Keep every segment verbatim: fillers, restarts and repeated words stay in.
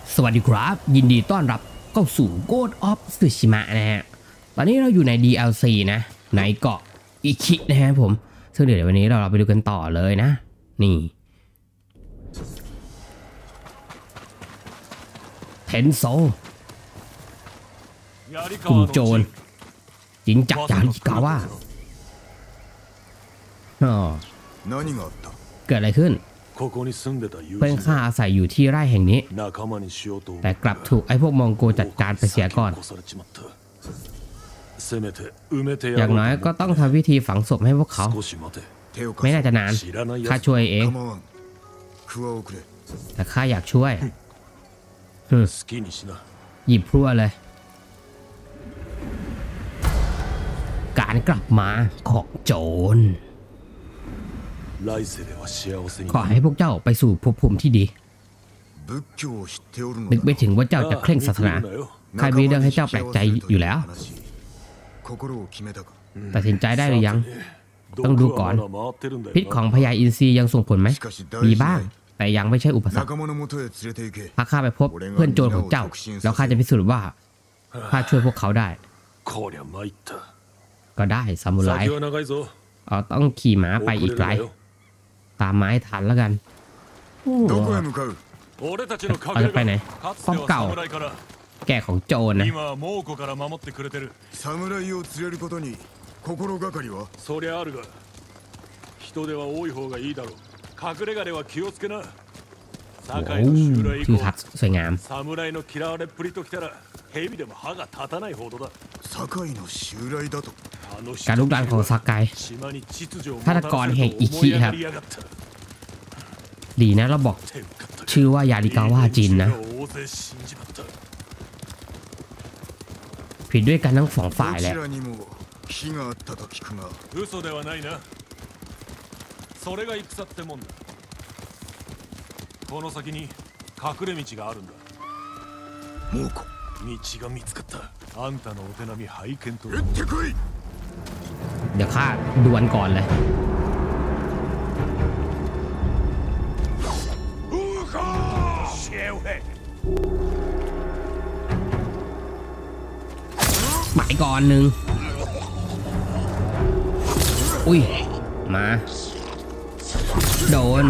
สวัสดีครับยินดีต้อนรับเข้าสู่ Ghost of Tsushima นะฮะตอนนี้เราอยู่ใน ดี แอล ซี นะในเกาะอิชินะฮะผมซึ่งเดี๋ยววันนี้เราเราไปดูกันต่อเลยนะนี่เทนโซกลุ่มโจรจินจักรยาริกาว่าอ๋อเกิดอะไรขึ้นเพื่อนข้าอาศัยอยู่ที่ไร่แห่งนี้แต่กลับถูกไอ้พวกมองโกจัดการไปเสียก่อนอย่างน้อยก็ต้องทำพิธีฝังศพให้พวกเขาไม่น่าจะนานข้าช่วยเองแต่ข้าอยากช่วยหยิบพลั่วเลยการกลับมาของโจรขอให้พวกเจ้าไปสู่ภพภูมิที่ดีนึกไปถึงว่าเจ้าจะเคร่งศาสนาใครมีเรื่องให้เจ้าแปลกใจอยู่แล้วตัดสินใจได้หรือยังต้องดูก่อนพิษของพญาอินทรียังส่งผลไหมมีบ้างแต่ยังไม่ใช่อุปสรรคพาข้าไปพบเพื่อนโจรของเจ้าแล้วข้าจะพิสูจน์ว่าข้าช่วยพวกเขาได้ก็ได้ซามูไรอ๋อต้องขี่ม้าไปอีกไกลตามไม้ทันแล้วกันเราจะไปไหนป้อมเก่าแก่ของโจรนะชื่อทัดสวยงามการลุกลามของซากายฆาตกรแห่งอิชิครับดีนะเราบอกชื่อว่ายาริกาวะจินนะผิดด้วยกันทั้งสองฝ่ายแหละเดี๋ยวข้าดวลก่อนเลยหมายก่อนหนึ่งอุ้ยมาโดน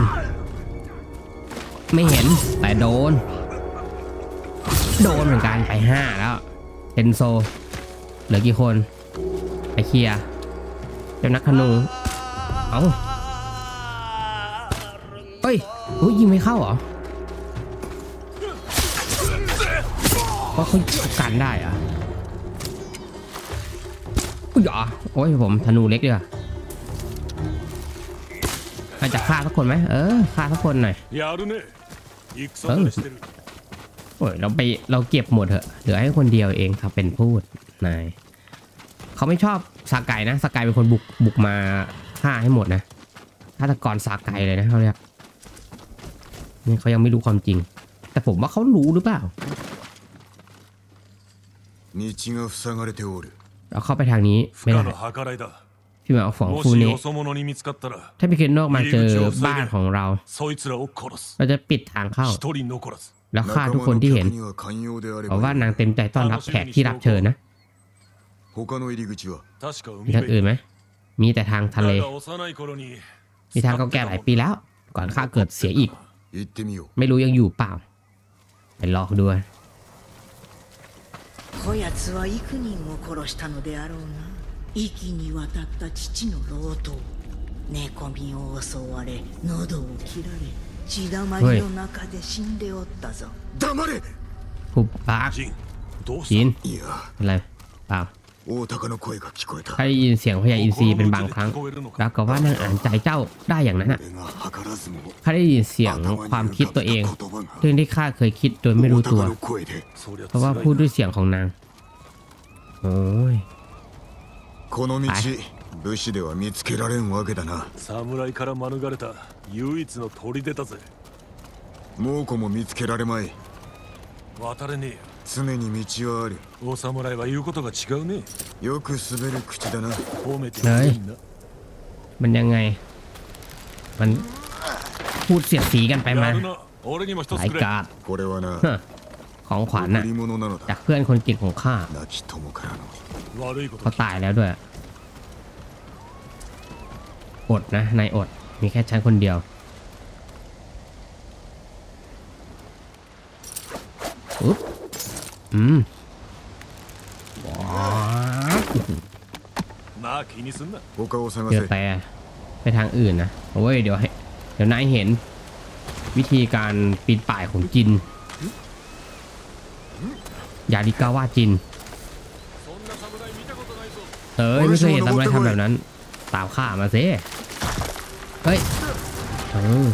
ไม่เห็นแต่โดนโดนเหมือนกันไปห้าแล้วเทนโซเหลือกี่คนไปเคลียร์เจ้านักธนูเอ้าเฮ้ยอุ้ยยิงไม่เข้าเหรอเพราะเขากันได้อะอุ้ยอ๋อโอ้ยผมธนูเล็กดีกว่าอาจจะฆ่าสักคนไหมเออฆ่าสักคนหน่อยเออโอ้ยเราไปเราเก็บหมดเถอะเหลือให้คนเดียวเองครับเป็นพูดนายเขาไม่ชอบซาไกนะซาไกเป็นคนบุกบุกมาฆ่าให้หมดนะฆาตกรซาไกเลยนะเขาเรียกนี่เขายังไม่รู้ความจริงแต่ผมว่าเขารู้หรือเปล่าเราเข้าไปทางนี้ไม่ได้พี่มาเอาของฟูนี้ถ้าพี่เคนนอกมาเจอบ้านของเราเราจะปิดทางเข้าแล้วฆ่าทุกคนที่เห็นเพราะว่านางเต็มใจต้อนรับแขกที่รับเชิญนะมีทางอื่นไหมมีแต่ทางทะเลมีทางเก่าแก่หลายปีแล้วก่อนข้าเกิดเสียอีกไม่รู้ยังอยู่เปล่าไปลองดูこやつは幾人も殺したのであろうな。息に渡った父の老頭。寝込みを襲われ、喉を切られ、血だまりの中で死んでおったぞ。黙れ。 หุบปากจินอะไรเปล่าใครได้ยินเสียงพญาอินทรีเป็นบางครั้งแล้วก็ว่านางอ่านใจเจ้าได้อย่างนั้นอ่ะใครได้ยินเสียงความคิดตัวเองเรื่องที่ข้าเคยคิดโดยไม่รู้ตัวเพราะว่าพูดด้วยเสียงของนางโอ้ย武士では見つけられんわけだな。侍から免れた唯一の砦だぜ。猛虎も見つけられまい。渡れねえよ。常に道はある。お侍は言うことが違うね。よく滑る口だな。褒めてるんだ。 มันยังไงมันพูดเสียดสีกันไปมาหลายกาดของขวัญน่ะจากเพื่อนคนเก่งของข้าเขาตายแล้วด้วยอดนะนายอดมีแค่ฉันคนเดียวอุ๊บอืมเดี๋ยวแต่ไปทางอื่นนะโอ้ยเดี๋ยวให้เดี๋ยวนายเห็นวิธีการปีนป่ายของจินยาดิกาว่าจินเอ้ยไม่เคยเห็นซามูไรทำแบบนั้นตามข้ามาสิเฮ้ยเออ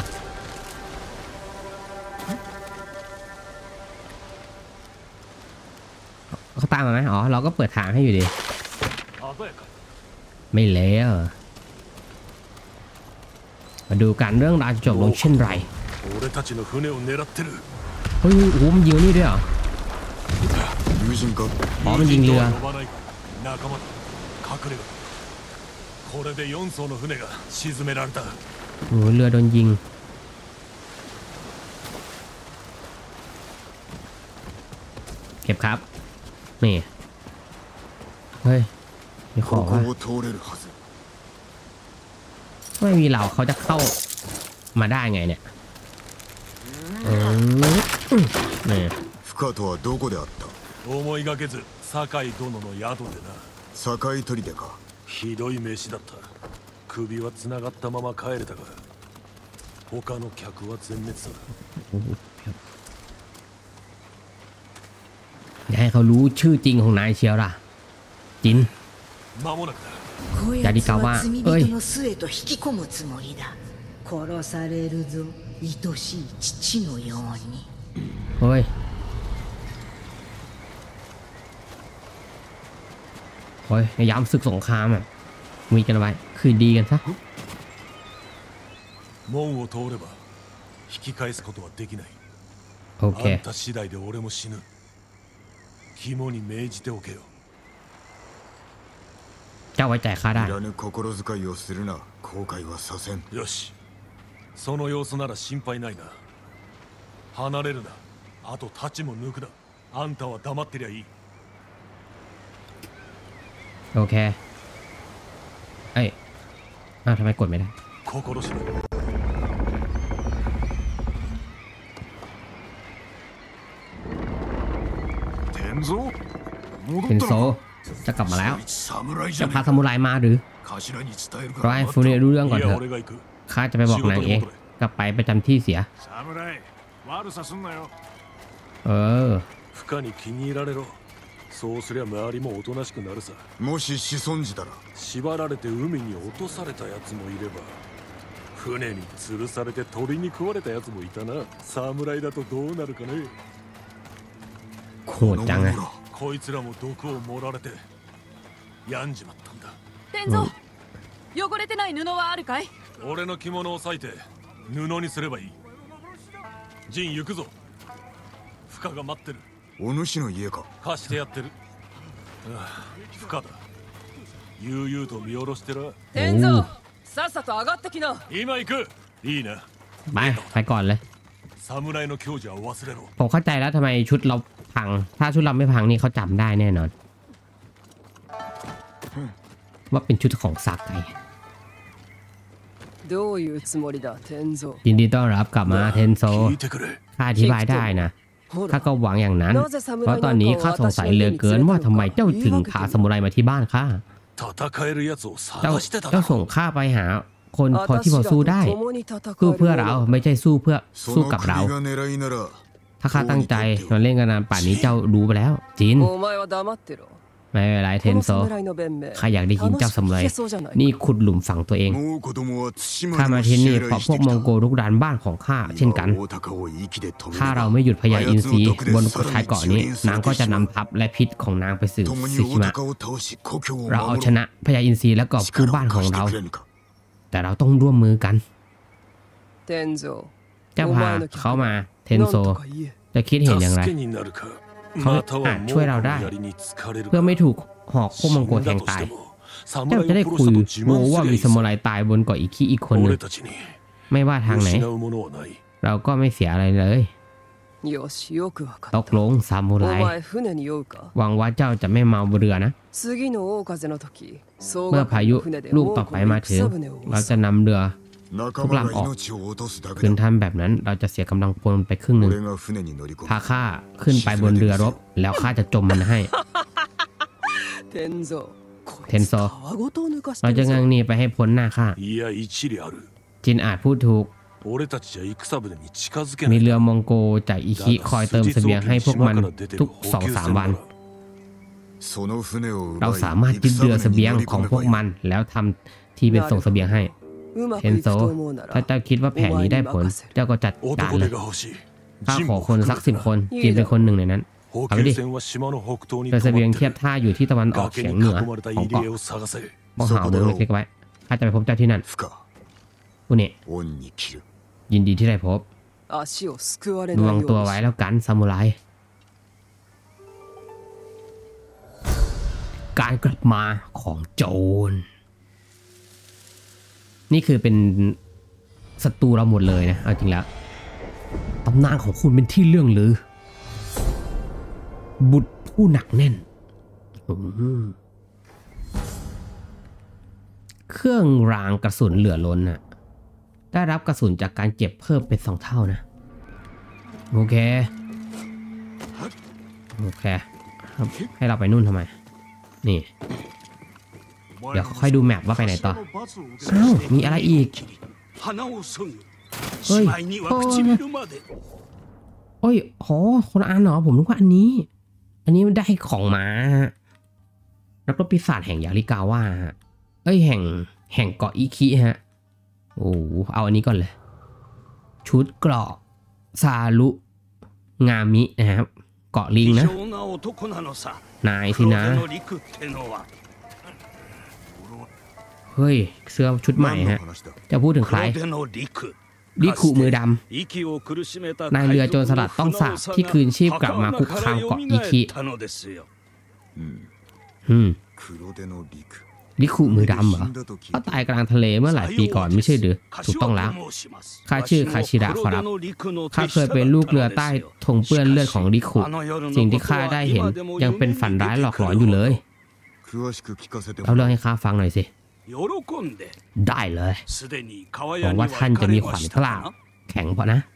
เขาตามมาไหมอ๋อเราก็เปิดทางให้อยู่ดีไม่แล้วมาดูกันเรื่องราวจะจบลงเช่นไรเฮ้ยโอ้มันยิงนี่ด้วยเหรออ๋อมันยิงเรือโอ้เรือโดนยิงเก็บครับนี่เฮ้ยมีของว่ะไม่มีเราเขาจะเข้ามาได้ไงเนี่ยเออนี่思いがけず酒井殿の宿でな酒井砦かひどい飯だった首はつながったまま帰れたが他の客は全滅だอย่าให้เขารู้ชื่อจริงของนายเชียวล่ะจินยาดิกาว่าเอ้ย殺されるぞ愛しい父のようにเฮ้ยโอ้ยในยามศึกสงครามอ่ะมีกันไว้คืนดีกันซะ門を通れば引き返すことはできないโอเคあんた次第で俺も死ぬ肝に銘じておけよเจ้าไว้ใจข้าได้いらぬ心遣いをするな後悔はさせんよしその様子なら心配ないな離れるなあと太刀も抜くなあんたは黙ってりゃいいโอเคเอ้ยอ้าวทำไมกดไม่ได้心しろ天蔵เทนโซจะกลับมาแล้วจะพาซามูไรมาหรือรอให้ฟูเรียรู้เรื่องก่อนเถอะข้าจะไปบอกนางเองกลับไปประจำที่เสียเออそうすりゃ周りもおとなしくなるさもし子孫児だら縛られて海に落とされたやつもいれば船に吊るされて鳥に食われたやつもいたな侍だとどうなるかねโหดจังเลยこいつらも毒を盛られて病んじまったんだ天蔵汚れてない布はあるかい俺の着物を裂いて布にすればいい陣行くぞ負荷が待ってるお主の家か貸してやってる不可だ悠々と見下ろしてら天蔵さっさと上がってきな今行くいいなไปไปก่อนเลย侍の矜持は忘れろผมเข้าใจแล้วทำไมชุดเราพังถ้าชุดเราไม่พังนี่เขาจำได้แน่นอนว่าเป็นชุดของซาไกยินดีต้อนรับกลับมาเทนโซข้าอธิบายได้นะข้าก็หวังอย่างนั้นเพราะตอนนี้ข้าสงสัยเหลือเกินว่าทำไมเจ้าถึงพาซามูไรมาที่บ้านข้าเจ้าเจ้าส่งข้าไปหาคนพอที่พอสู้ได้สู้เพื่อเราไม่ใช่สู้เพื่อสู้กับเราถ้าข้าตั้งใจมาเล่นกันนานป่านนี้เจ้ารู้ไปแล้วจินไม่เป็นไรเทนโซข้าอยากได้ยินเจ้าซามูไรนี่ขุดหลุมฝังตัวเองข้ามาที่นี่เพราะพวกมองโกลุกดานบ้านของข้าเช่นกันถ้าเราไม่หยุดพญาอินทรีบนชายเกาะนี้นางก็จะนำทัพและพิษของนางไปสู่ซึชิมะเราเอาชนะพญาอินทรีและกอบกู้บ้านของเราแต่เราต้องร่วมมือกันเจ้าพาเขามาเทนโซจะคิดเห็นอย่างไรเขาอาจช่วยเราได้เพื่อไม่ถูกหอกพวกมังโกแทงตายเจ้าจะได้คุยรู้ว่ามีซามูไรตายบนเกาะอีกขี้อีกคนหนึ่งไม่ว่าทางไหนเราก็ไม่เสียอะไรเลยตกลงซามูไรหวังว่าเจ้าจะไม่เมาเรือนะเมื่อพายุลูกต่อไปมาถึงเราจะนำเรือทุกลำออกคืนทำแบบนั้นเราจะเสียกำลังพลไปครึ่งหนึ่งพาข้าขึ้นไปบนเรือรบแล้วข้าจะจมมันให้เทนโซเราจะงังนีไปให้พ้นหน้าข้าจินอาจพูดถูกมีเรือมองโกจากอิคิคอยเติมเสบียงให้พวกมันทุกสองสามวันเราสามารถยึดเรือเสบียงของพวกมันแล้วทำที่เป็นส่งเสบียงให้เทนโซถ้าเจ้าคิดว่าแผนนี้ได้ผลเจ้าก็จัดการเลยข้าขอคนสักสิบคนจินเป็นคนหนึ่งในนั้นเอาไปดิเรือเสบียงเทียบท่าอยู่ที่ตะวันออกเฉียงเหนือของเกาะมองหาเมืองเล็กๆไว้ข้าจะไปพบเจ้าที่นั่นอุเนะยินดีที่ได้พบระวังตัวไว้แล้วกันซามูไรการกลับมาของโจรนี่คือเป็นศัตรูเราหมดเลยนะเอาจริงแล้วตำนานของคุณเป็นที่เรื่องลือบุตรผู้หนักแน่นเครื่องรางกระสุนเหลือล้นน่ะได้รับกระสุนจากการเก็บเพิ่มเป็นสองเท่านะโอเคโอเคให้เราไปนู่นทำไมนี่เดี๋ยวค่อยดูแมปว่าไปไหนต่ออ้าวมีอะไรอีกเฮ้ยโอ้ยโหคนละอันเหรอผมนึกว่าอันนี้อันนี้มันได้ของมานักรบปีศาจแห่งยาริกาว่าเอ้ยแห่งแห่งเกาะอิคิฮะโอ้เอาอันนี้ก่อนเลยชุดเกราะซารุงามินะครับเกาะลิงนะนายสินะเฮ้ยเสื้อชุดใหม่ฮะจะพูดถึงใครริคุมือดำนายเรือโจรสลัดต้องสาบที่คืนชีพกลับมาคุกคามเกาะอิคิอืมริคุมือดำเหรอเขาตายกลางทะเลเมื่อหลายปีก่อนไม่ใช่หรือถูกต้องแล้วข้าชื่อคาชิระขอรับข้าเคยเป็นลูกเรือใต้ธงเปื้อนเลือดของริคุสิ่งที่ข้าได้เห็นยังเป็นฝันร้ายหลอกหลอนอยู่เลยเล่าเรื่องให้ข้าฟังหน่อยสิได้เลยหวังว่าท่านจะมีขวัญกล้าแข็งพอนะ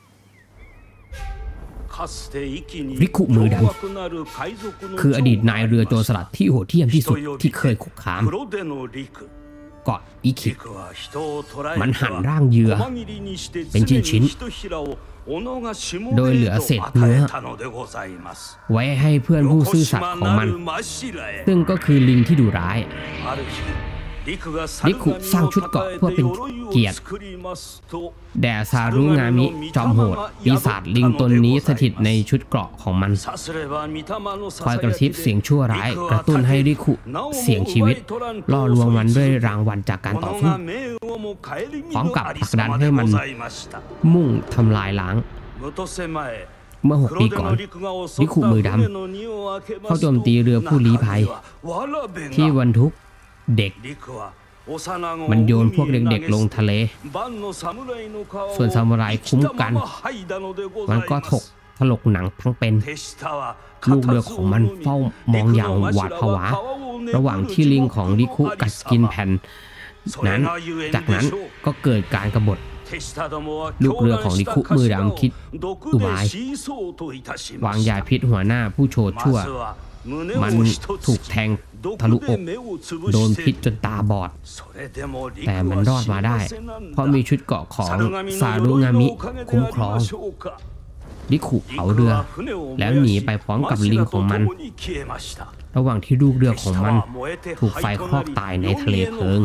ริคุมือดำคืออดีตนายเรือโจรสลัดที่โหดเหี้ยมที่สุดที่เคยคุกคามเกาะอิคิมันหั่นร่างเหยื่อเป็นชิ้นๆโดยเหลือเศษเนื้อไว้ให้เพื่อนผู้ซื่อสัตย์ของมันซึ่งก็คือลิงที่ดุร้ายริคุสร้างชุดเกราะเพื่อเป็นเกียรติแด่ซารุงามิจอมโหดปีศาจลิงตนนี้สถิตในชุดเกราะของมันคอยกระซิบเสียงชั่วร้ายกระตุ้นให้ริคุเสี่ยงชีวิตล่อลวงมันด้วยรางวัลจากการต่อสู้พร้อมกับผลักดันให้มันมุ่งทำลายล้างเมื่อหกปีก่อนริคุมือดำเข้าโจมตีเรือผู้ลี้ภัยที่บรรทุกเด็กมันโยนพวกเด็กๆลงทะเลส่วนซามูไรคุ้มกันมันก็ถกถลกหนังทั้งเป็นลูกเรือของมันเฝ้ามองอย่างหวาดผวาระหว่างที่ลิงของริคุกัดกินแผ่นนั้นจากนั้นก็เกิดการกบฏลูกเรือของริคุมือดำคิดอุบายวางยาพิษหัวหน้าผู้โชดชั่วมันถูกแทงทะลุอกโดนพิษจนตาบอดแต่มันรอดมาได้เพราะมีชุดเกราะของซารุงามิคุ้มครองริคุเผาเรือแล้วหนีไปพร้อมกับลิงของมันระหว่างที่ลูกเรือของมันถูกไฟคลอกตายในทะเลเพลิง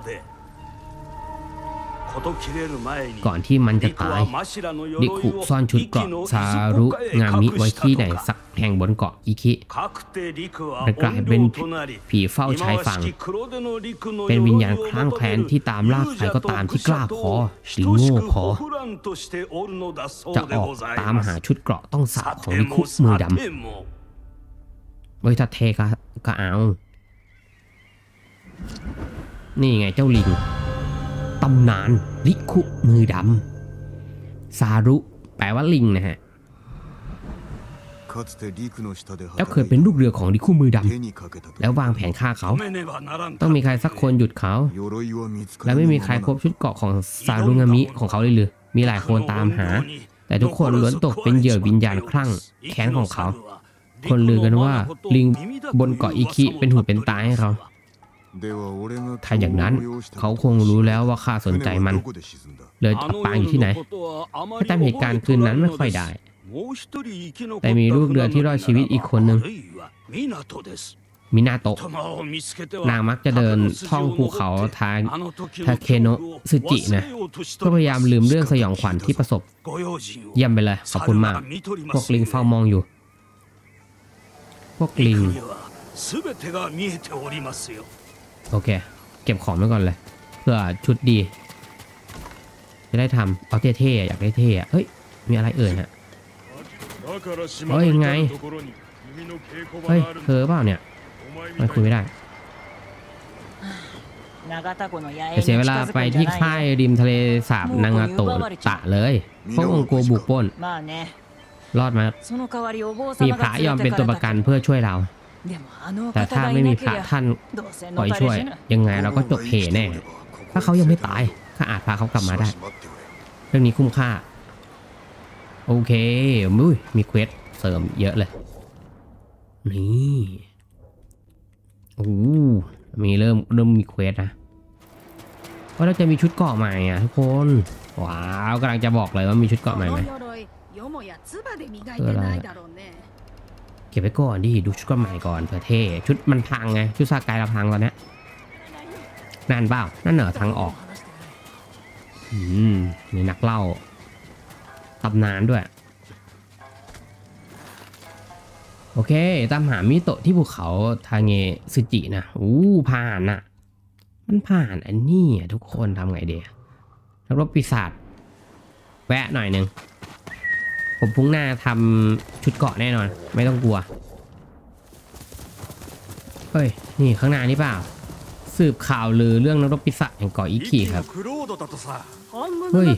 ก่อนที่มันจะตายริคุซ่อนชุดเกราะซารุงามิไว้ที่ไหนสักแห่งบนเกาะอิคิมันกลายเป็นผีเฝ้าชายฝั่งเป็นวิญญาณคลั่งแคลนที่ตามล่าใครก็ตามที่กล้าพอหรือโง่พอจะออกตามหาชุดเกราะต้องสาบของริคุมือดำเว้ยถ้าเทก็ก็เอานี่ไงเจ้าลิงตำนานริคุมือดำซารุแปลว่าลิงนะฮะแล้วเคยเป็นลูกเรือของดิคู่มือดำแล้ววางแผนฆ่าเขาต้องมีใครสักคนหยุดเขาและไม่มีใครพบชุดเกราะของซารุงามิของเขาเลยหรือมีหลายคนตามหาแต่ทุกคนล้วนตกเป็นเหยื่อวิญญาณคลั่งแค้นของเขาคนลือกันว่าลิงบนเกาะอิคิเป็นหูเป็นตาให้เขาถ้าอย่างนั้นเขาคงรู้แล้วว่าข้าสนใจมันเลยอับปางอยู่ที่ไหนถ้าจำเหตุการณ์คืนนั้นไม่ค่อยได้แต่มีลูกเรือที่รอดชีวิตอีกคนหนึ่งมินาโตะนางมักจะเดินท่องภูเขาทางทาเคโนะซึจินะเพื่อพยายามลืมเรื่องสยองขวัญที่ประสบเยี่ยมไปเลยขอบคุณมากพวกลิงเฝ้ามองอยู่พวกลิงโอเคเก็บของไว้ก่อนเลยเพื่อชุดดีจะได้ทำเอาเท่ๆอยากได้เท่เฮ้ยมีอะไรเอ่ยฮะเฮ้ยไงเฮ้ยเธอเปล่าเนี่ยไม่คุยไม่ได้จะเสียเวลาไปที่ค่ายริมทะเลสาบนางาโตะตะเลยพวกองโกบุกปล้นรอดมามีพระยอมเป็นตัวประกันเพื่อช่วยเราแต่ถ้าไม่มีพระท่านคอยช่วยยังไงเราก็จบเหแน่ถ้าเขายังไม่ตายข้าอาจพาเขากลับมาได้เรื่องนี้คุ้มค่าโอเคมุ้ยมีเควสเสริมเยอะเลยนี่โอ้มีเริ่มเริ่มมีเควสนะว่าเราจะมีชุดเกราะใหม่อ่ะทุกคนว้าวกำลังจะบอกเลยว่ามีชุดเกราะใหม่ไหมคืออะไรเก็บไว้ก่อนดิดูชุดเกราะใหม่ก่อนเผื่อเท่ชุดมันพังไงชุดซากายเราพังตอนนี้นั่นเปล่านั่นเหรอทางออกอืมมีนักเล่าตำนานด้วยโอเคตามหามิโตะที่ภูเขาทาเงซึจินะอู้ผ่านน่ะมันผ่านอันนี้ทุกคนทำไงเดียนักรบปีศาจแวะหน่อยหนึ่งผมพุ่งหน้าทำชุดเกราะแน่นอนไม่ต้องกลัวเฮ้ยนี่ข้างหน้านี่เปล่าสืบข่าวลือเรื่องนักรบปีศาจแห่งเกาะอิคิครับเฮ้ย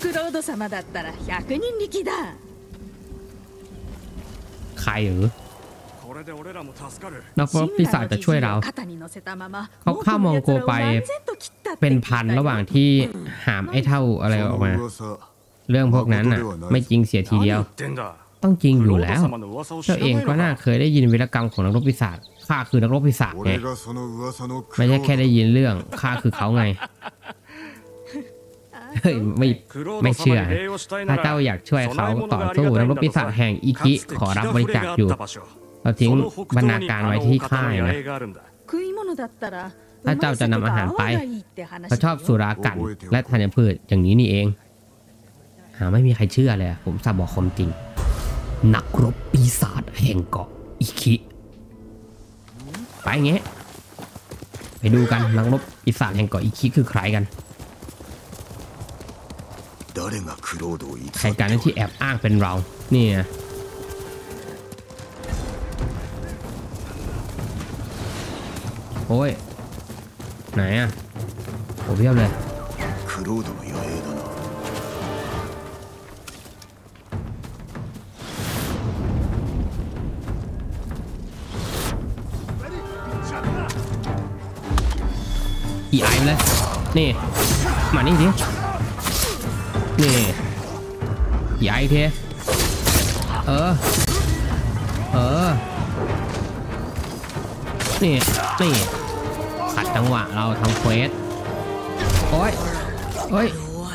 ใครหรือนักรบปีศาจจะช่วยเราเขาข้ามองโกไปเป็นพันระหว่างที่หามไอ้เท่าอะไรออกมาเรื่องพวกนั้นน่ะไม่จริงเสียทีเดียวต้องจริงอยู่แล้วเจ้าเองก็น่าเคยได้ยินวีรกรรมของนักรบปีศาจข้าคือนักรบปีศาจไงไม่ใช่แค่ได้ยินเรื่องข้าคือเขาไงเฮ้ยไม่ไม่เชื่อถ้าเจ้าอยากช่วยเขาต่อสู้นักรบปีศาจแห่งอิคิขอรับบริจาคอยู่เราทิ้งบรรณาการไว้ที่ค่ายนะถ้าเจ้าจะนำอาหารไปเขาชอบสุรากันและธัญพืชอย่างนี้นี่เองหาไม่มีใครเชื่อเลยผมสับบอกความจริงนักรบปีศาจแห่งเกาะอิคิไปเงี้ยไปดูกันนักรบปีศาจแห่งเกาะอิคิคือใครกันใครกันที่แอบอ้างเป็นเรานี่โอ้ยไหนอ่ะโอ้เพียบเลยอีไอเลยนี่มานี่สินี่อีไอเทเออเออนี่นี่ขัดจังหวะเราทำเควสโอ้ยโอ้ย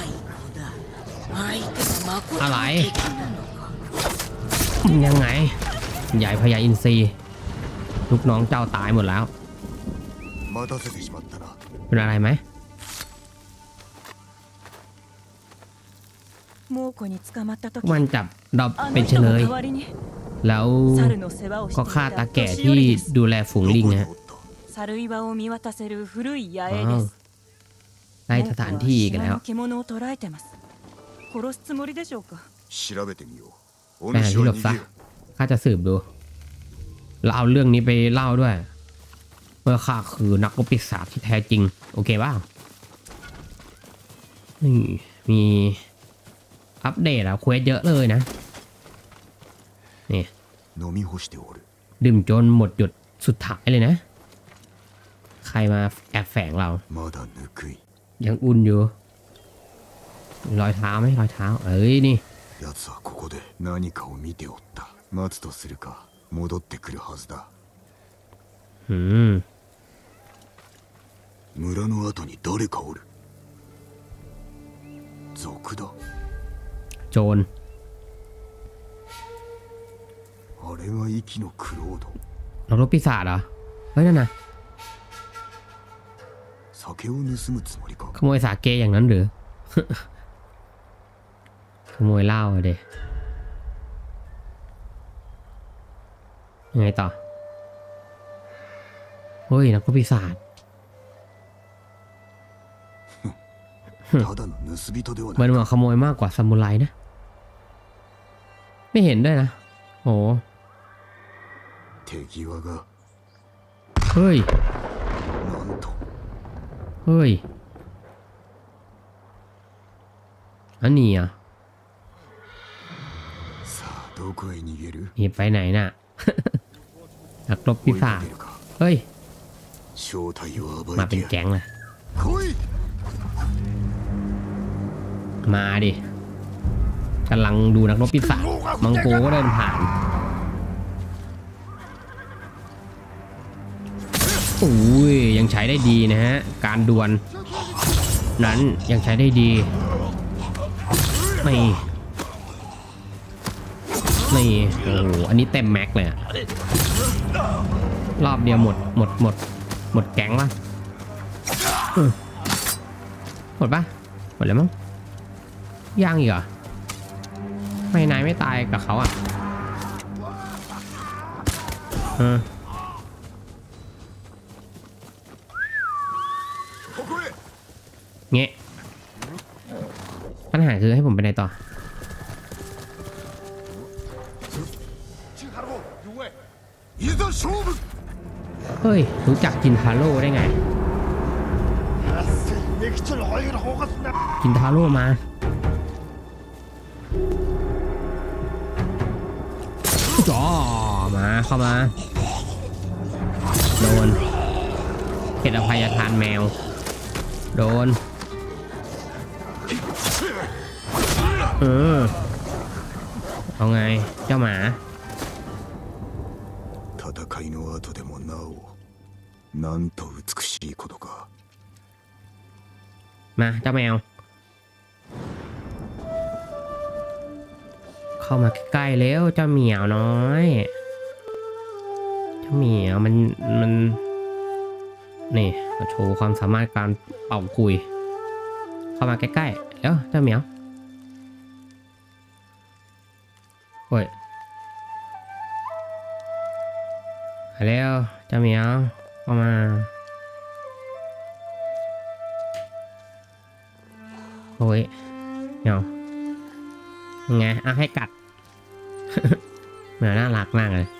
อะไรยังไงใหญ่พญาอินทรีลูกน้องเจ้าตายหมดแล้วเป็นอะไรไหมมันจับเราเป็นเฉลยแล้วก็ฆ่าตาแก่ที่ดูแลฝูงลิงนะได้สถานที่กันแล้วไปหาที่หลบซะข้าจะสืบดูเราเอาเรื่องนี้ไปเล่าด้วยเมื่อข้าคือนักรบปีศาจที่แท้จริงโอเคบ้างนี่มีอัปเดตอะเควสเยอะเลยนะนี่ดื่มจนหมดหยดสุดท้ายเลยนะใครมาแอบแฝงเรายังอุ่นอยู่รอยเท้าไหมรอยเท้าเอ้ยนี่奴はここで何かを見ておった待つとするか戻ってくるはずだうん村の後に誰かおる賊だโจรあれが息のクロードเรารบปีศาจเหรอเฮ้ยนั่นน่ะ酒を盗むつもりかขโมยสาเกอย่างนั้นหรือ ขโมยเหล้าเด็ยังไงต่อเฮ้ยนักรบปีศาจเหมือนว่าขโมยมากกว่าซามูไรนะไม่เห็นด้วยนะโอ้เฮ้ยเฮ้ยอันนี้อ่ะหนีไปไหนน่ะ นักรบปีศาจเฮ้ยมาเป็นแก๊งเลยมาดิกำลังดูนักรบปีศาจมังโกก็เดินผ่านโอ้ยยังใช้ได้ดีนะฮะการดวลนั้นยังใช้ได้ดีไม่ไม่โอ้อันนี้เต็มแม็กเลยอะรอบเดียวหมดหมดหมดหมดแก๊งวะหมดปะหมดแล้วมั้งย่างอีกเหรอไม่นายไม่ตายกับเขาอ่ะเออเงี้ยปัญหาคือให้ผมไปไหนต่อเฮ้ยรู้จักกินทาโร่ได้ไงกินทาโร่มาจ่อมาเข้ามาโดนเขตอภัยทานแมวโดนเออเอาไงเจ้าหมา戦いの後でもなおなんと美しいことかมาเจ้าแมวเข้ามาใกล้ๆแล้วเจ้าเหมียวน้อยเจ้าเหมียวมันมันนี่มาโชว์ความสามารถการเป่าคุยเข้ามาใกล้ๆแล้วเจ้าเหมียวโอ้ยแล้วเจ้าเหมียวเข้ามาโอ้ยเหมียวไงเอาให้กัด เหมียวน่ารักมากเลย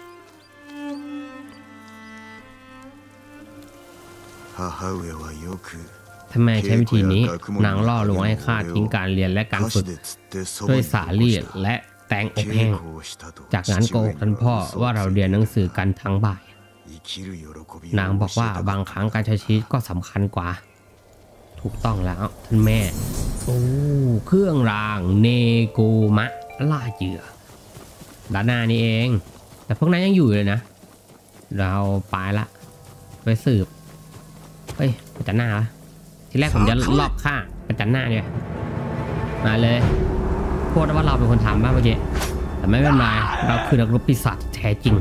ทำไมใช้วิธีนี้นางล่อลวงให้ข้าทิ้งการเรียนและการฝึกด้วยสาลี่และแตงอบแห้งจากนั้นโกหกท่านพ่อว่าเราเรียนหนังสือกันทั้งบ่ายนางบอกว่าบางครั้งการใช้ชีวิตก็สำคัญกว่าถูกต้องแล้วท่านแม่โอ้เครื่องรางเนโกมะล่าเหยื่อด้านหน้านี่เองแต่พวกนั้นยังอยู่เลยนะเราไปละไปสืบเฮ้ยประจันหน้าละทีแรกผมจะลอบฆ่าประจันหน้าเนี่ยมาเลยพูดว่าเราเป็นคนทำบ้างเมื่อกี้แต่ไม่เป็นไรเราคือนักรบปีศาจแท้จริง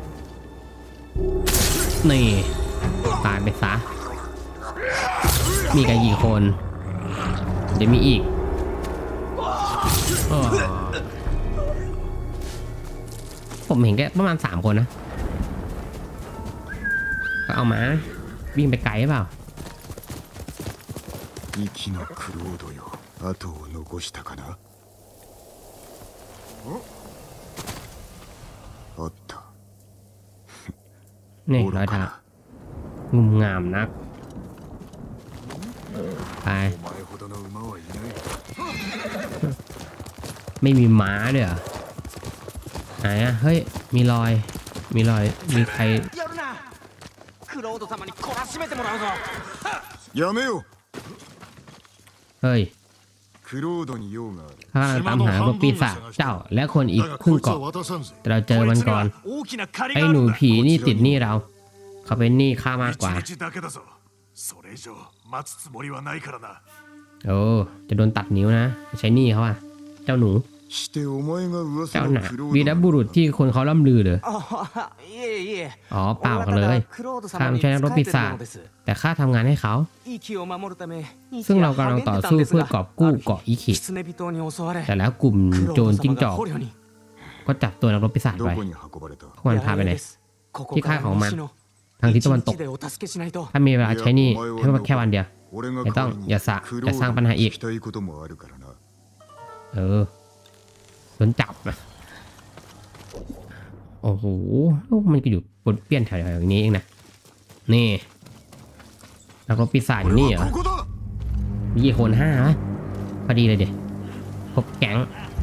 นี่ตายไปซะมีกันกี่คนเดี๋ยวมีอีกผมเห็นแค่ประมาณสามคนนะก็เอามาวิ่งไปไกลหรือเปล่านี่ร้อยเท้างุมงามนักไปไม่มีม้าด้วยเหรอไหนอะเฮ้ยมีรอยมีรอยมีใครเฮ้ยข้าตามหาพวกปีศาจเจ้าและคนอีกครึ่งเกาะแต่เราเจอมันก่อนไอ้หนูผีนี่ติดหนี้เราเขาเป็นหนี้ข้ามากกว่าโอ้จะโดนตัดนิ้วนะใช้หนี้เขาอะเจ้าหนูเจ้าหน่ะวีรบุรุษที่คนเขาล่ำลือเลยอ๋อเปล่ากันเลยข้าไม่ใช่นักรบปีศาจแต่ข้าทำงานให้เขาซึ่งเรากำลังต่อสู้เพื่อกอบกู้เกาะอิคิแต่แล้วกลุ่มโจรจิ้งจอกก็จับตัวนักรบปีศาจไปพวกมันพาไปไหนที่ค่ายของมันทางทิศตะวันตกถ้ามีเวลาใช้นี่ให้แค่วันเดียวไม่ต้องอย่าสะจะสร้างปัญหาอีกเออโดนจับนะโอ้โหมันก็อยู่บนเปี้ยนแถวๆอย่างนี้เองนะนี่แล้วก็ปีศาจอยู่นี่เหรอมีกี่คนห้าไหมพอดีเลยเด็กพบแก๊ง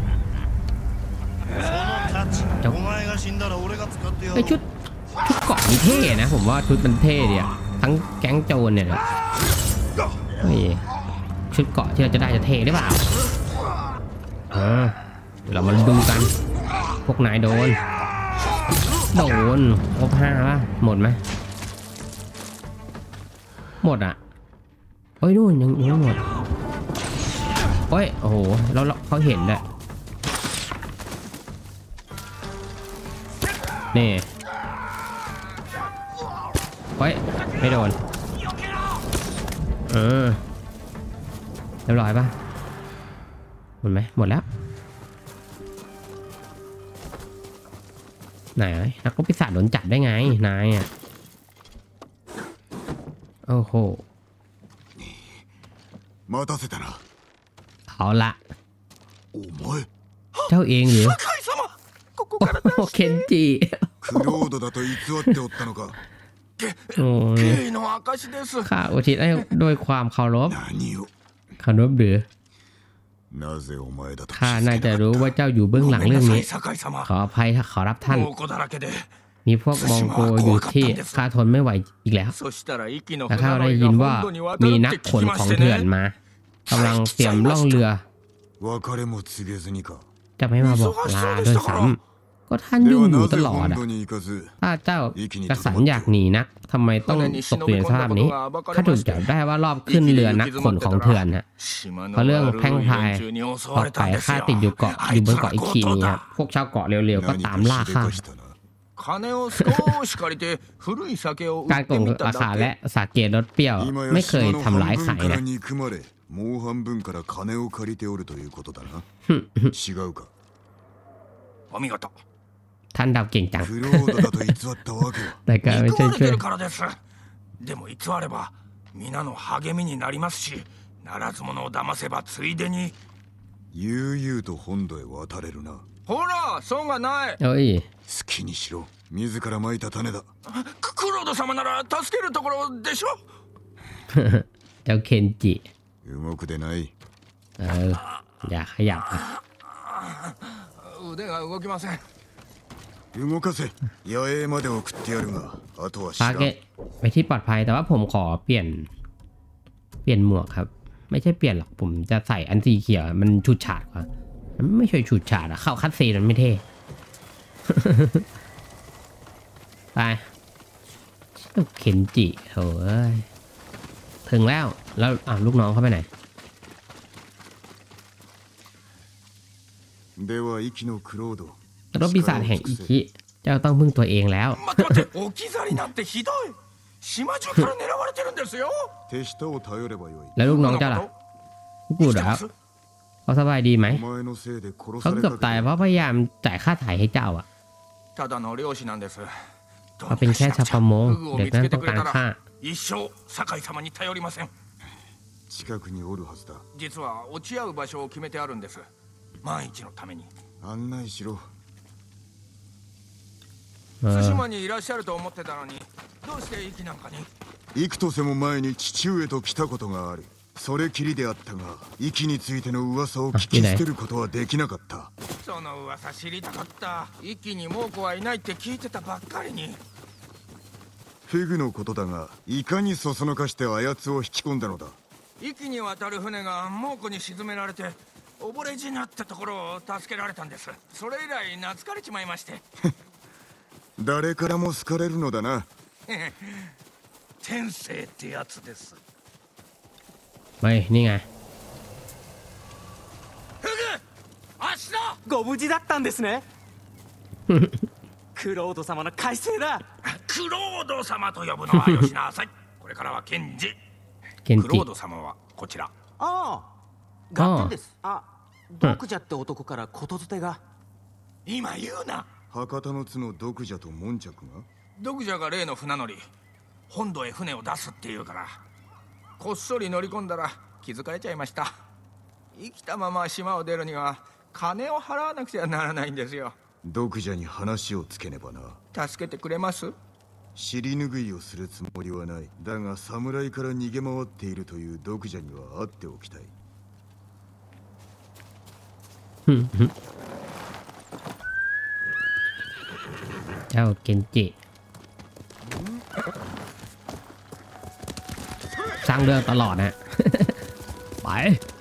เจ้าไอชุดชุดเกาะนี่เท่นะผมว่าชุดมันเท่ดีอะทั้งแก๊งโจรเนี่ยเฮ้ยชุดเกาะที่เราจะได้จะเท่หรือเปล่าเออเรามาดูกันพวกนายโดนโดนครบห้าป่ะหมดไหมหมดอ่ะเฮ้ยนู่นยังยังหมดเฮ้ยโอ้โหแล้วเขาเห็นเลยนี่เฮ้ยไม่โดนเออเรียบร้อยป่ะหมดไหมหมดแล้วไหนนักรบปีศาจโดนจับได้ไงนายอ่ะโอ้โหเอาละเจ้าเองหรือโอ้เคนจิโอ้ยข้าอุทิศให้โดยความเคารพเคารพหรือข้าน่าจะรู้ว่าเจ้าอยู่เบื้องหลังเรื่องนี้ขออภัยขอรับท่านมีพวกมองโกอยู่ที่ข้าทนไม่ไหวอีกแล้วแต่ข้าได้ยินว่ามีนักขนของเถื่อนมากำลังเตรียมล่องเรือจะไม่มาบอกลาด้วยซ้ำก็ท่านยุ่งอยู่ตลอดอ่ะถ้าเจ้ากระสันอยากหนีนักทำไมต้องตกอยู่ในสภาพนี้ข้าถูกจับได้ว่ารอบขึ้นเรือนักขนของเถื่อนฮะเพราะเรื่องแพร่งพรายออกไปข้าติดอยู่เกาะอยู่บนเกาะอิคินี่ครับพวกชาวเกาะเร็วๆก็ตามล่าข้าการโกงราคาและสาเกรสเปรี้ยวไม่เคยทำร้ายใครนะท่านดาวเก่งจังแต่ก็ไม่ใช่ช่วยでも偽れば皆の励みになりますし、ならず者を騙せばついでに悠々と本土へ渡れるな。ほら、損がない。 好きにしろ。自らまいた種だ。 クロード様なら助けるところでしょ。 เจ้าเคนจิ動くでない。 เอออย่าขยับ腕が動きません。 動かせ野営まで送ってやるがあとは知らんไปที่ปลอดภัยแต่ว่าผมขอเปลี่ยนเปลี่ยนหมวกครับไม่ใช่เปลี่ยนหรอกผมจะใส่อันสีเขียวมันฉูดฉาดกว่ามันไม่ใช่ฉูดฉาดอะเข้าคัดซีนมันไม่เท่ไปเข็นจิโถ่ถึงแล้วแล้วอ่ะลูกน้องเขาไปไหนรบปีศาจแห่งอิคิเจ้าต้องพึ่งตัวเองแล้วแล้วลูกน้องเจ้าล่ะกูเหรอเขาสบายดีไหมเขาเกือบตายเพราะพยายามจ่ายค่าถ่ายให้เจ้าอ่ะเขาเป็นแค่ชาวประมงเด็กนั้นต้องการค่า実は落ち合う場所を決めてあるんです万一のために案内しろ対馬にいらっしゃると思ってたのにどうして息なんかに幾年も前に父上と来たことがあるそれきりであったが息についての噂を聞き捨てることはできなかったそのの噂知りたかった。一気に猛虎はいないって聞いてたばっかりに。 フグのことだが、いかにそそのかしてあやつを引き込んだのだ。 一気に渡る船が猛虎に沈められて溺れ死になったところを助けられたんです。それ以来懐かれちまいまして。 誰からも好かれるのだな。 天性ってやつです。 ไม่นี่ไงフグ、足だ。 ご無事だったんですね。クロード様の快晴だ。 クロード様と呼ぶのはよしなさい。これからはケンジ。 ケンジクロード様はこちら。 ああ、合点です。あ、毒蛇って男からことづてが。 今言うな。 博多の津の毒蛇と悶着が。 毒蛇が例の船乗り、本土へ船を出すっていうから、こっそり乗り込んだら気づかれちゃいました。生きたまま島を出るには金を払わなくちゃならないんですよ。 毒蛇に話をつけねばな。 助けてくれます？ 尻拭いをするつもりはない。だが侍から逃げ回っているという毒蛇には会っておきたい。 เจ้าเคนจิสร้างเรื่องตลอดนะ ไป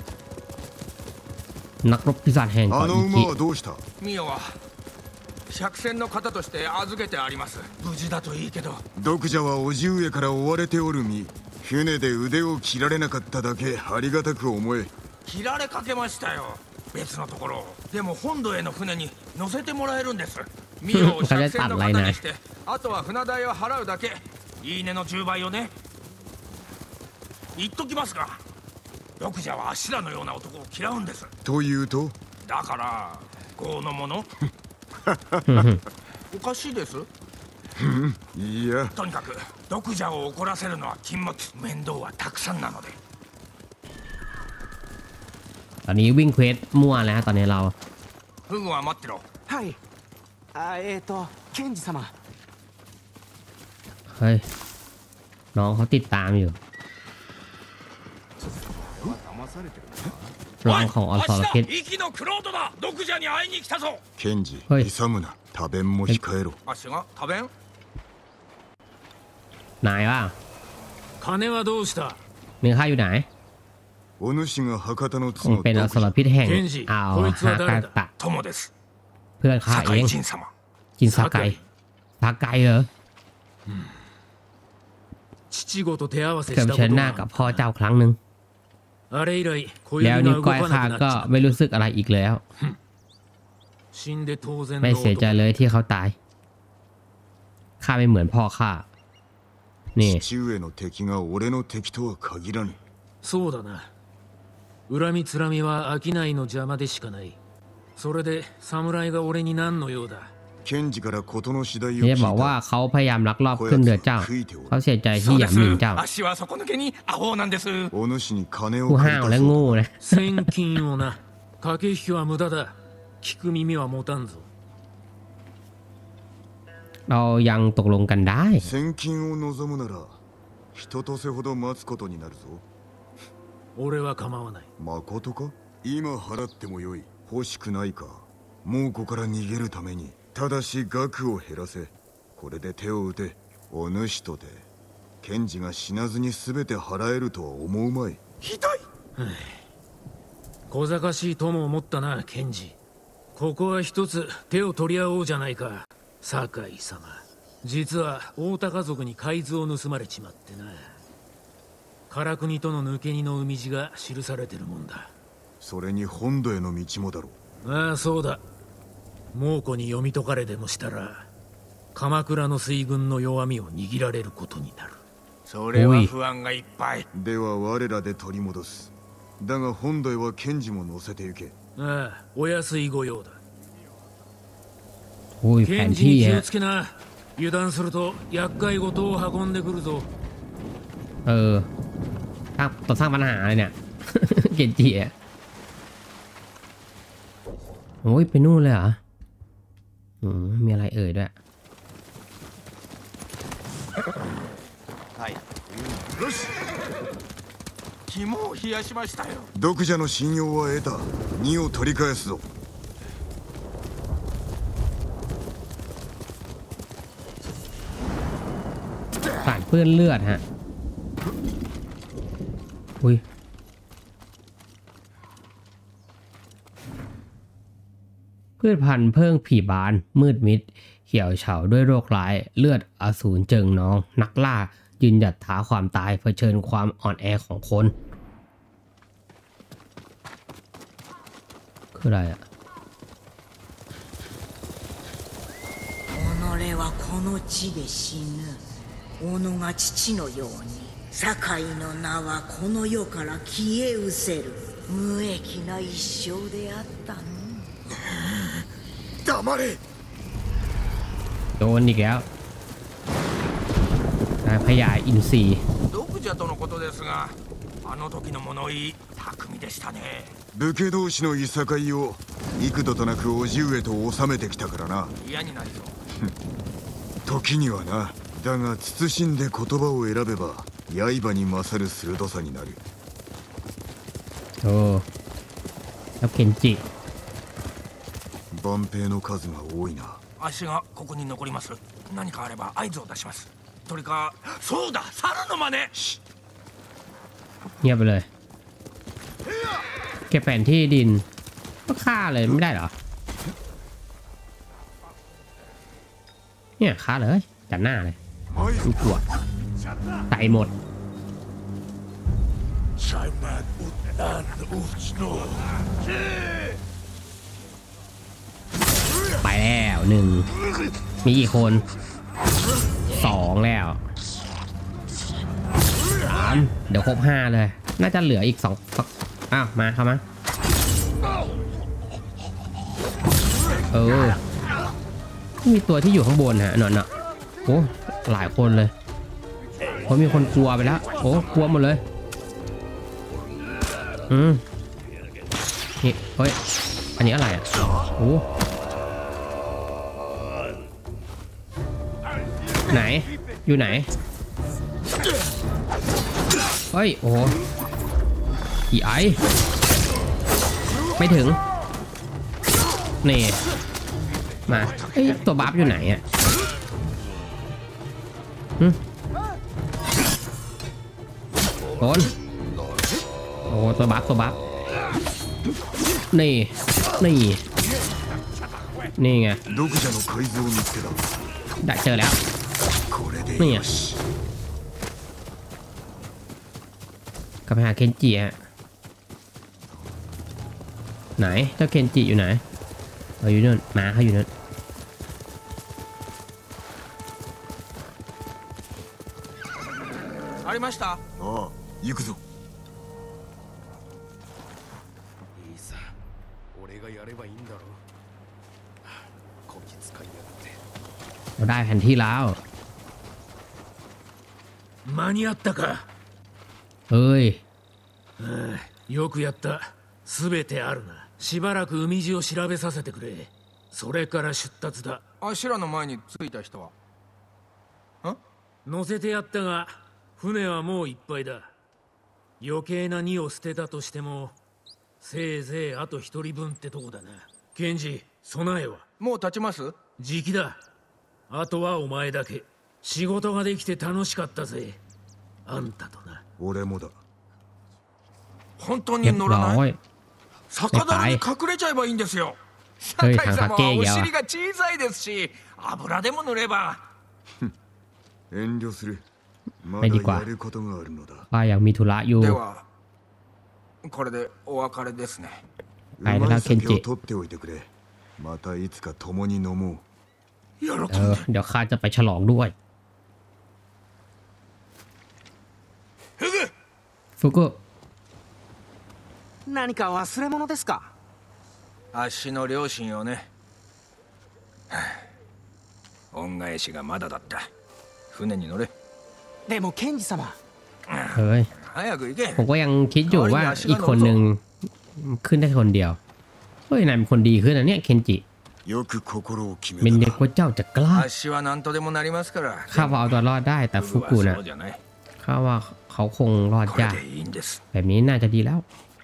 นักรบปีศาจแห่งเกาะอิคิミオは百戦の方として預けてあります。無事だといいけど。 毒蛇は叔父上から追われておる身。船で腕を切られなかっただけありがたく思え。 切られかけましたよ、別のところ。でも本土への船に乗せてもらえるんです。ミオを百戦の方にして、あとは船代を払うだけ。いいねのじゅうばいをね。言っときますが、毒蛇はアシラのような男を嫌うんです。 というと？ だから業の者。おかしいです。 いや、 とにかく毒蛇を怒らせるのは禁物。面倒はたくさんなので。 ตอนนี้วิ่งเควสมั่วแล้วตอนนี้เราフグは待ってろ。 はい。あ、えっとケンジ様。 เฮ้ยน้องเขาติดตามอยู่ร่างของอสรพิษ息のクロードだ。毒蛇に会いに来たぞ。 ケンジ、勇むな。多弁も控えろ。 足が多弁？ นายว่า金はどうした？ เนื้อข้าอยู่ไหนお主が博多のคงเป็นอสรพิษแห่งอ่าวฮากาตะเพื่อนข้าเองจินซาไกซาไกเหรอเกิดเชิญหน้ากับพ่อเจ้าครั้งหนึ่งแล้วนิ้วก้อยข้าก็ไม่รู้สึกอะไรอีกแล้วไม่เสียใจเลยที่เขาตายข้าไม่เหมือนพ่อข้านี่父上の敵が俺の敵とは限らぬ。 そうだな。恨みつらみは商いの邪魔でしかない。それで侍が俺に何の用だ。 ケンジから事の次第を聞いた。 เนี่ยบอกว่าเขาพยายามลักลอบขึ้นเรือเจ้าเขาเสียใจที่หยามหมิ่นเจ้าผู้ห้าวและโง่นะ千金をな。駆け引きは無駄だ。聞く耳は持たんぞ。 เรายังตกลงกันได้千金を望むなら一とせほど待つことになるぞ。 俺は構わない。 誠か？今払ってもよい。欲しくないか？猛虎から逃げるために。ただし額を減らせ。これで手を打て。お主とてケンジが死なずに全て払えるとは思うまい。 ひどい。 小賢しい友を持ったな、ケンジ。ここは一つ手を取り合おうじゃないか。酒井様、実は大高族に海図を盗まれちまってな。唐国との抜け荷の海地が記されてるもんだ。 それに本土への道もだろう。ああ、そうだ。猛虎に読み解かれでもしたら鎌倉の水軍の弱みを握られることになる。 それは不安がいっぱい。 では我らで取り戻す。だが本土へはケンジも乗せて行け。 ああ、お安い御用だ。 ケンジに気をつけな。油断すると厄介事を運んでくるぞ。 เออต้องสร้างปัญหาเลยเนี่ย เกนจิอ่ะโอ้ยไปนู่นเลยเหรออืมมีอะไรเอ่ยด้วย肝を冷やしましたよ。 毒蛇の信用は得た。荷を取り返すぞ。 สารเปื้อนเลือดฮะอุ้ยพืชพันธุ์เพิ่งผีบานมืดมิดเหี่ยวเฉาด้วยโรคร้ายเลือดอสูรเจิงนองนักล่ายืนหยัดท้าความตายเผชิญความอ่อนแอของคนคืออะไรอะ己はこの地で死ぬ己が父のように堺の名はこの世から消え失せる無益な一生であったの黙れโดนอีกแล้วนายพญาอินทรี毒者とのことですがあの時の物言い巧みでしたね武家同士のいさかいを幾度となく叔父上と収めてきたからな嫌になりそう時にはなだが慎んで言葉を選べば刃に勝る鋭さになるโอ้แล้วเคนจิ万兵の数が多いな足がここに残ります何かあれば合図を出します鳥かそうだ猿の真似เงียบไปเลยเก็บแผนที่ดินก็ฆ่าเลยไม่ได้เหรอเนี่ยฆ่าเลยจัดหน้าเลยดูกลัวใส่หมดไปแล้วหนึ่งมีกี่คนสองแล้วสามเดี๋ยวครบห้าเลยน่าจะเหลืออีกสองอ้าวมาเข้ามาเออมีตัวที่อยู่ข้างบนฮะนอนอะโอ้หลายคนเลยเพราะมีคนกลัวไปแล้วโอ้กลัวหมดเลยอืมนี่เฮ้ยอันนี้อะไรอ่ะโอ้ไหนอยู่ไหนเฮ้ยโอ้อีไอไม่ถึงนี่มาเอ้ยตัวบัฟอยู่ไหนอ่ะโดนโอ้ตัวบัฟตัวบัฟนี่นี่นี่ไงได้เจอแล้วนี่อ่ะกลับไปหาเคนจิฮะไหนเจ้าเคนจิอยู่ไหนเอาอยู่นั่นมาเขาอยู่นั่นありましたああ行くぞいいさ俺がやればいいんだろこき使いやがってเราได้แผนที่แล้ว間に合ったかเฮ้ยよくやった全てあるなしばらく海地を調べさせてくれそれから出立だあしらの前に着いた人はん乗せてやったが船はもういっぱいだ余計な荷を捨てたとしてもせいぜいあと一人分ってとこだなケンジ備えはもう立ちます時期だあとはお前だけ仕事ができて楽しかったぜあんたとな俺もだ本当に乗らない酒樽に隠れちゃえばいいんですよ酒井様はお尻が小さいですし油でも塗れば遠慮するまだやることがあるのだป้ายังมีธุระอยู่ではこれでお別れですねうまい酒を取っておいてくれまたいつか共に飲もう喜んでเออเดี๋ยวข้าจะไปฉลองด้วยฟุกุ何か忘れ物ですかあっしの両親をね恩返しがまだだった船に乗れでもケンジ様เฮ้ย早く行けผมก็ยังคิดอยู่ว่าอีกคนหนึ่งขึ้นได้คนเดียวเฮ้ยนายเป็นคนดีขึ้นนะเนี่ยเคนจิเป็นเด็กว่าเจ้าจะกล้าข้าว่าเอาตัวรอดได้แต่ฟุกุนะข้าว่าเขาคงรอดยากแบบนี้น่าจะดีแล้ว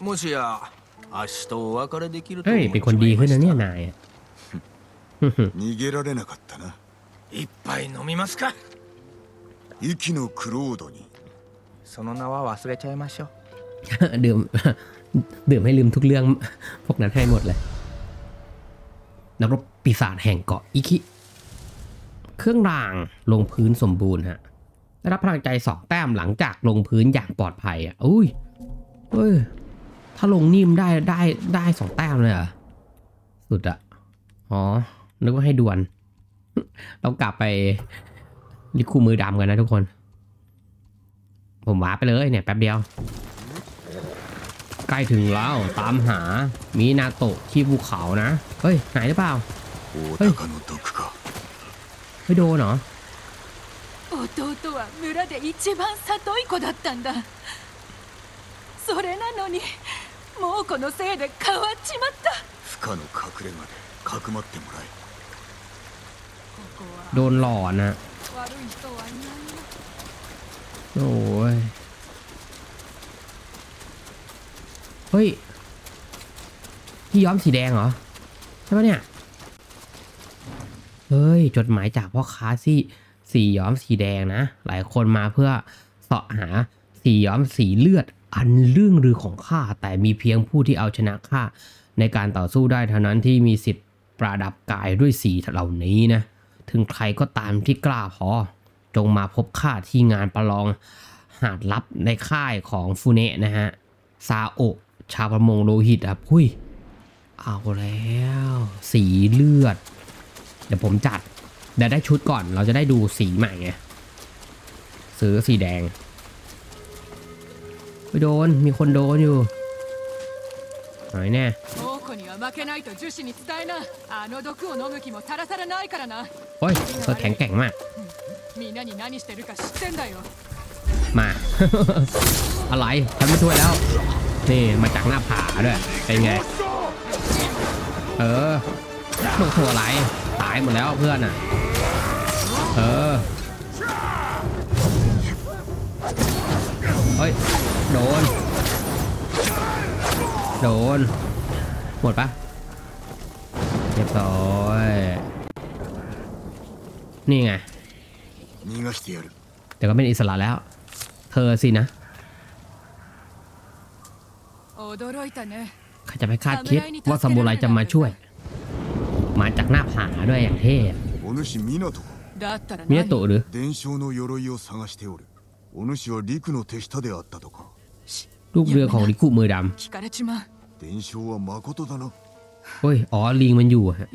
เฮ้ยเป็นคนดีขึ้นนะเนี่ยนาย一杯飲みますか息のクロードにその名は忘れちゃいましょうดื่มดื่มให้ลืมทุกเรื่องพวกนั้นให้หมดเลยนักรบปีศาจแห่งเกาะอิคิเครื่องรางลงพื้นสมบูรณ์ฮะได้รับพลังใจสองแต้มหลังจากลงพื้นอย่างปลอดภัยอ่ะอุ้ยเฮ้ยถ้าลงนิ่มได้ได้ได้สองแต้มเลยเหรอสุดอ่ะอ๋อนึกว่าให้ด่วนเรากลับไปลิคูมือดำกันนะทุกคนผมว้าไปเลยเนี่ยแป๊บเดียวใกล้ถึงแล้วตามหามินาโตะที่ภูเขานะเฮ้ยหายหรือเปล่าเฮ้ยไม่โดนเหรอ弟は村で一番里い子だったんだそれなのにもうこのせいで変わっちまった不可の隠れ家でかくまってもらえโดนหลอนนะโอ้ยเฮ้ยที่ย้อมสีแดงเหรอใช่ไหมเนี่ยเฮ้ยจดหมายจากพ่อค้าที่สีย้อมสีแดงนะหลายคนมาเพื่อเสาะหาสีย้อมสีเลือดอันเรื่องลือของข้าแต่มีเพียงผู้ที่เอาชนะข้าในการต่อสู้ได้เท่านั้นที่มีสิทธิ์ประดับกายด้วยสีเหล่านี้นะถึงใครก็ตามที่กล้าพอจงมาพบข้าที่งานประลองหาดลับในค่ายของฟูเนะนะฮะซาโอะชาวประมงโลหิตอ่ะพุ้ยเอาแล้วสีเลือดเดี๋ยวผมจัดเดี๋ยวได้ชุดก่อนเราจะได้ดูสีใหม่ไงซื้อสีแดงไปโดนมีคนโดนอยู่หายแน่โอ้ยเธอแข็งแกร่งมากมา อะไรฉันไม่ช่วยแล้วนี่มาจากหน้าผาด้วยเป็นไงเออลูกทัวอะไรตายหมดแล้วเพื่อนอ่ะเออเฮ้ยโดนโดนหมดปะเรียบร้อยนี่ไงแต่ก็เป็นอิสระแล้วเธอสินะใครจะไปคาดคิดว่าซามูไรจะมาช่วยมาจากหน้าผาด้วยอย่างเท่มินาโตะหรือลูกเรือของริคุมือดำโอ้ยอ๋อลิงมันอยู่ฮะ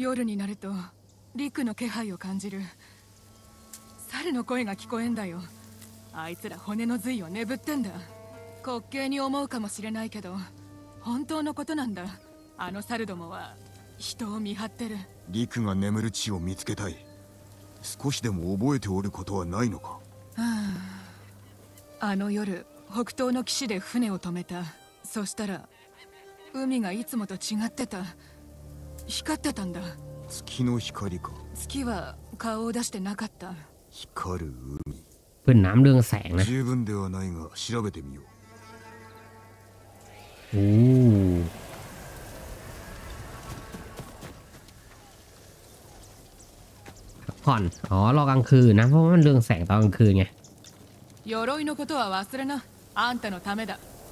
あいつら骨の髄を眠ってんだ滑稽に思うかもしれないけど本当のことなんだあの猿どもは人を見張ってるリクが眠る地を見つけたい少しでも覚えておることはないのかあの夜北東の岸で船を止めたそしたら海がいつもと違ってた光ってたんだ月の光か月は顔を出してなかった光る海เป็นน้ำเรื่องแสงนะ十分ではないが調べてみようโอ้ผ่อนอ๋อรอกลางคืนนะเพราะว่ามันเรื่องแสงตอนกลางคืนไง鎧のことは忘れなあんたのためだ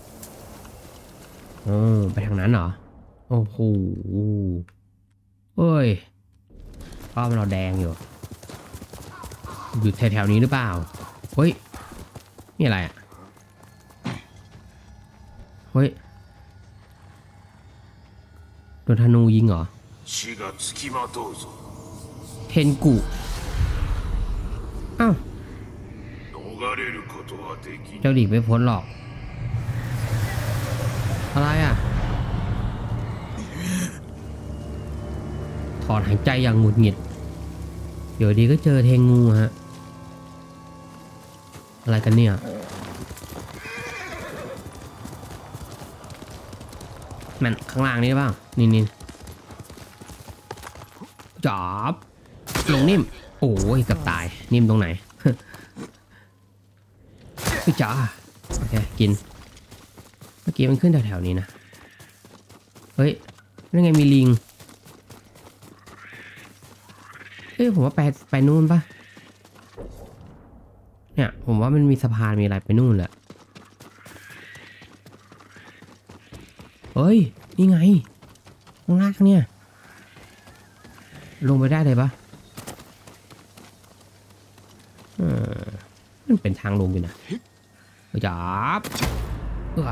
โอ้ไปทางนั้นเหรอโอ้โหเอ้ยป้อมเราแดงอยู่อยู่แถวๆนี้หรือเปล่าเฮ้ยนี่อะไรอ่ะเฮ้ยโดนธนูยิงเหรอเทนกุอ้าวเจ้าหลีกไม่พ้นหรอกอะไรอ่ะถอนหายใจอย่างหงุดหงิดเดี๋ยวดีก็เจอเทงูฮะอะไรกันเนี่ยมันข้างล่างนี่หรือเปล่านี่นี่จับลงนิ่มโอ้ยเกือบตายนิ่มตรงไหนพี่จ๋าโอเคกินเมื่อกี้มันขึ้นแถวๆนี้นะเฮ้ยนั่นไงมีลิงเอ้ยผมว่าไปไปนู่นปะเนี่ยผมว่ามันมีสะพานมีอะไรไปนู่นแหละเฮ้ยนี่ไงข้างล่างเนี่ยลงไปได้เลยปะเออมันเป็นทางลงอยู่นะจับเออ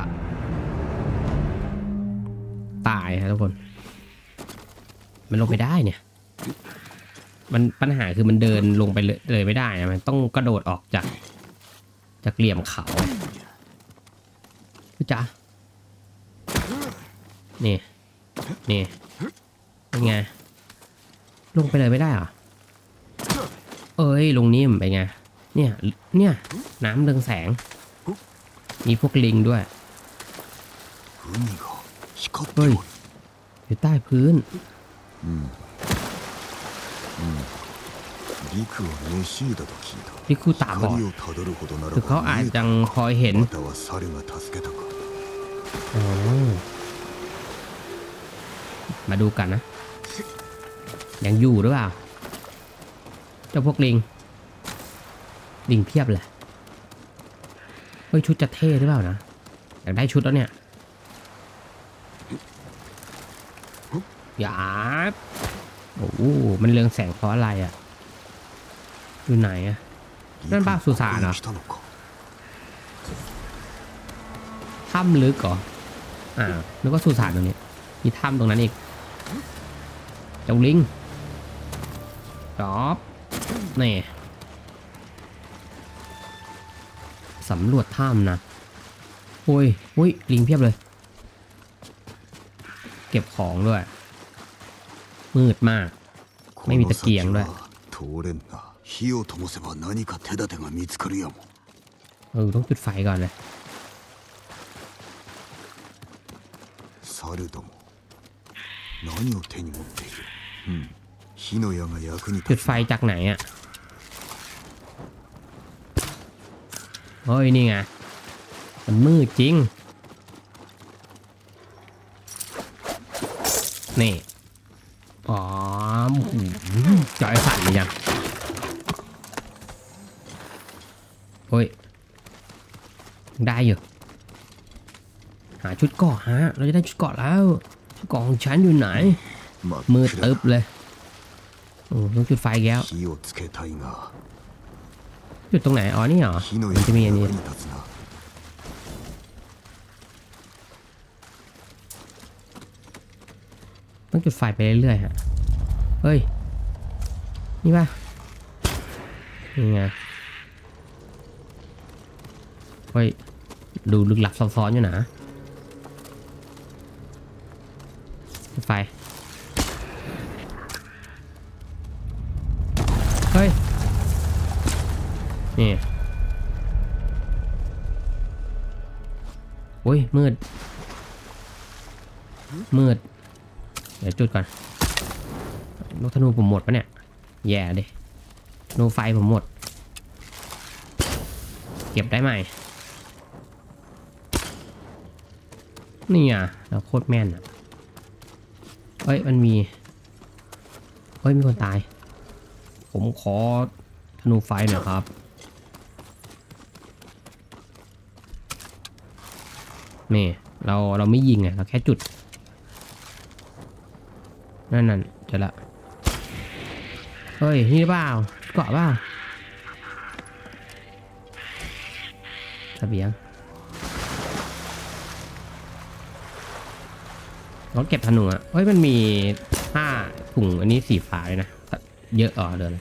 ตายครับทุกคนมันลงไปได้เนี่ยมันปัญหาคือมันเดินลงไปเลยเลยไม่ได้นะมันต้องกระโดดออกจากจากเหลี่ยมเขาจ้ะนี่นี่เป็นไงลงไปเลยไม่ได้เหรอเอ้ยลงนิ่มไปไงเนี่ยเนี่ยน้ำเรืองแสงมีพวกลิงด้วยเฮ้ยอยู่ใต้พื้นลิคูตาบอดคือเขาอาจจะพอเห็นมาดูกันนะยังอยู่หรือเปล่าเจ้าพวกลิงลิงเพียบเลยเฮ้ยชุดจะเท่หรือเปล่านะอยากได้ชุดแล้วเนี่ยอย่าโอ้โหมันเรืองแสงเพราะอะไรอ่ะอยู่ไหนอ่ะนั่นบ้านสุสานเหรอถ้ำลึกเหรออ่านึกว่าสุสานตรงนี้มีถ้ำตรงนั้นอีกเจ้าลิงจอบนี่สำรวจถ้ำนะโอ้ยโอ้ยลิงเพียบเลยเก็บของด้วยมืดมากไม่มีตะเกียงด้วยเออต้องจุดไฟก่อนเลยจุดไฟจากไหนอ่ะเฮ้ยนี่ไงมันมืดจริงนี่อ๋อจอยสั่นยังโอ้ยได้อยู่หาชุดเกาะฮะเราจะได้ชุดเกาะแล้วชุดเกาะของฉันอยู่ไหนมือตึ๊บเลยโอ้ต้องจุดไฟแก้วจุดตรงไหนอ๋อนี่เหรอมันจะมีอันนี้ต้องจุดไฟไปเรื่อยๆฮะเฮ้ยนี่ป่ะนี่ไงเฮ้ยดูลึกลับซับซ้อนอยู่นะจุดไฟเฮ้ยนี่โอ้ยมืดมืดเดี๋ยวจุดก่อนลูกธนูผมหมดปะเนี่ยแย่ดิธนูไฟผมหมดเก็บได้ไหมนี่อ่ะเราโคตรแม่นอ่ะเฮ้ยมันมีเฮ้ยมีคนตายผมขอธนูไฟหน่อยครับนี่เราเราไม่ยิงไงเราแค่จุดนั่นนั่นเจอละเฮ้ยนี่เปล่าเกาะเปล่าเสบียงเราเก็บธนูอ่ะเฮ้ยมันมีห้าถุงอันนี้สีฟ้าเลยนะเยอะอ๋อเดิน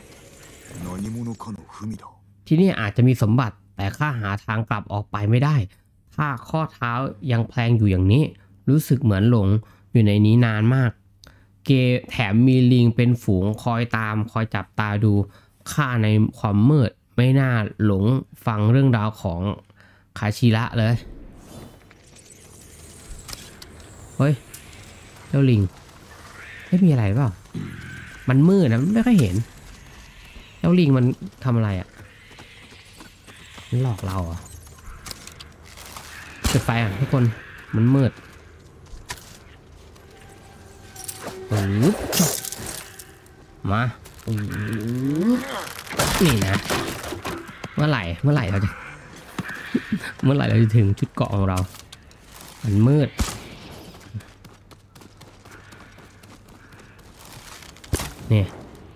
ที่นี่อาจจะมีสมบัติแต่ข้าหาทางกลับออกไปไม่ได้ถ้าข้อเท้ายังแพลงอยู่อย่างนี้รู้สึกเหมือนหลงอยู่ในนี้นานมากเกแถมมีลิงเป็นฝูงคอยตามคอยจับตาดูข้าในความมืดไม่น่าหลงฟังเรื่องราวของคาชิระเลยเฮ้ยเจ้าลิงไม่มีอะไรเปล่ามันมืดนะไม่ค่อยเห็นเจ้าลิงมันทำอะไรอ่ะมันหลอกเราเหรอจุดไฟอ่ะทุกคนมันมืดโอ้มานี่นะเมื่อไหร่เมื่อไหร่เราจะเมื่อไหร่เราจะถึงชุดเกาะของเรามันมืดเนี่ย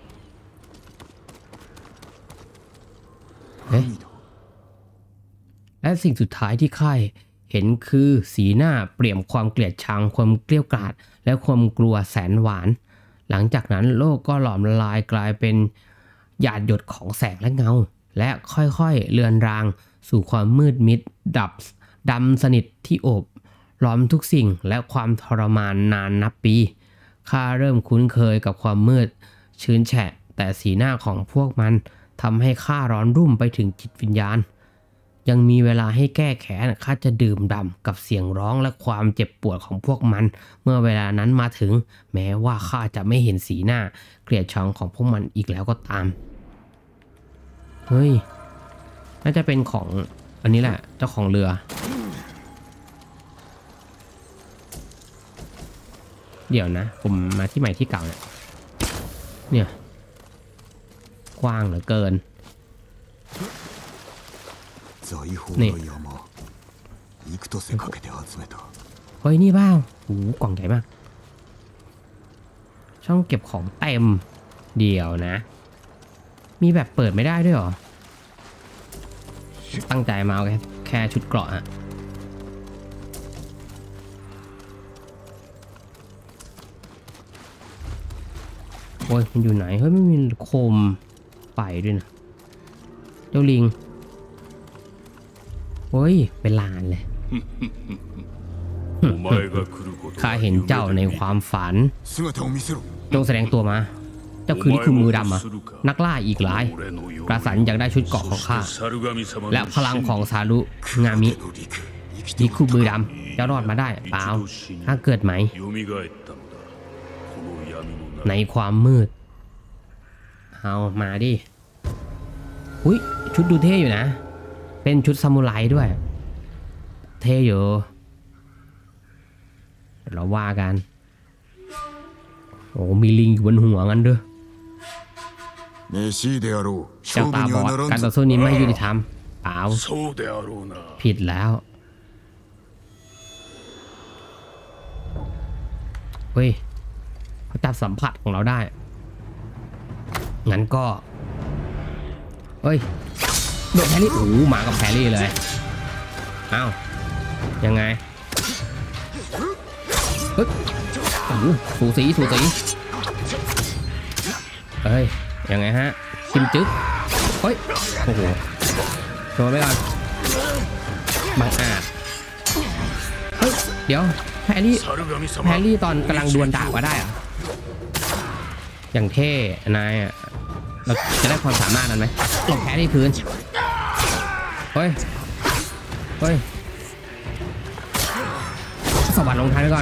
เอ๊ะและสิ่งสุดท้ายที่ข้าเห็นคือสีหน้าเปี่ยมความเกลียดชังความเกลี้ยกล่อมและความกลัวแสนหวานหลังจากนั้นโลกก็หลอมละลายกลายเป็นหยาดหยดของแสงและเงาและค่อยๆเลือนรางสู่ความมืดมิดดับดำสนิทที่โอบล้อมทุกสิ่งและความทรมานนานนับปีข้าเริ่มคุ้นเคยกับความมืดชื้นแฉะแต่สีหน้าของพวกมันทำให้ข้าร้อนรุ่มไปถึงจิตวิญญาณยังมีเวลาให้แก้แค้นข้าจะดื่มด่ำกับเสียงร้องและความเจ็บปวดของพวกมันเมื่อเวลานั้นมาถึงแม้ว่าข้าจะไม่เห็นสีหน้าเกลียดชังของพวกมันอีกแล้วก็ตามเฮ้ยน่าจะเป็นของอันนี้แหละเจ้าของเรือเดี๋ยวนะผมมาที่ใหม่ที่เก่าเนี่ยเนี่ยกว้างเหลือเกินนี่เฮ้ยนี่บ้าโอ้กล่องใหญ่มากช่องเก็บของเต็มเดี๋ยวนะมีแบบเปิดไม่ได้ด้วยเหรอตั้งใจมาเอาแค่แค่ชุดเกราะอะโอ้ยมันอยู่ไหนเฮ้ยไม่มีโคมไปด้วยนะเจ้าลิงโอ้ยเป็นลานเลยข้าเห็นเจ้าในความฝันจงแสดงตัวมาเจ้าคือนี่คือมือดำอะนักล่าอีกหลายกระสันอยากได้ชุดเกราะของข้าและพลังของซารุงามินี่คือมือดำจะรอดมาได้เปล่าถ้าเกิดไหมในความมืดเอามาดิอุ้ยชุดดูเท่อยู่นะเป็นชุดซามูไรด้วยเท่อยู่เราว่ากันโอ้มีลิงอยู่บนหัวงั้นด้วยเจ้าตาบอดการต่อสู้นี้ไม่ยุติธรรมเปล่าผิดแล้วเฮ้ยเขาจับสัมผัสของเราได้งั้นก็เฮ้ยโดนแพรี่โอ้มากับแพรี่เลยอ้าวยังไงเฮ้ยโอ้สูสีสูสีเฮ้ยยังไงฮะชิมจึ๊กเฮ้ยโอ้โหโดนไปก่อนบังอาจเฮ้ยเดี๋ยวแพรี่แพรี่ตอนกำลังดวลดาบก็ได้อะอย่างเท่นายอ่ะเราจะได้ความสามารถนั้นไหมหลบแพ้ที่พื้นเฮ้ยเฮ้ยสวัสดิ์ลงท้ายไปก่อน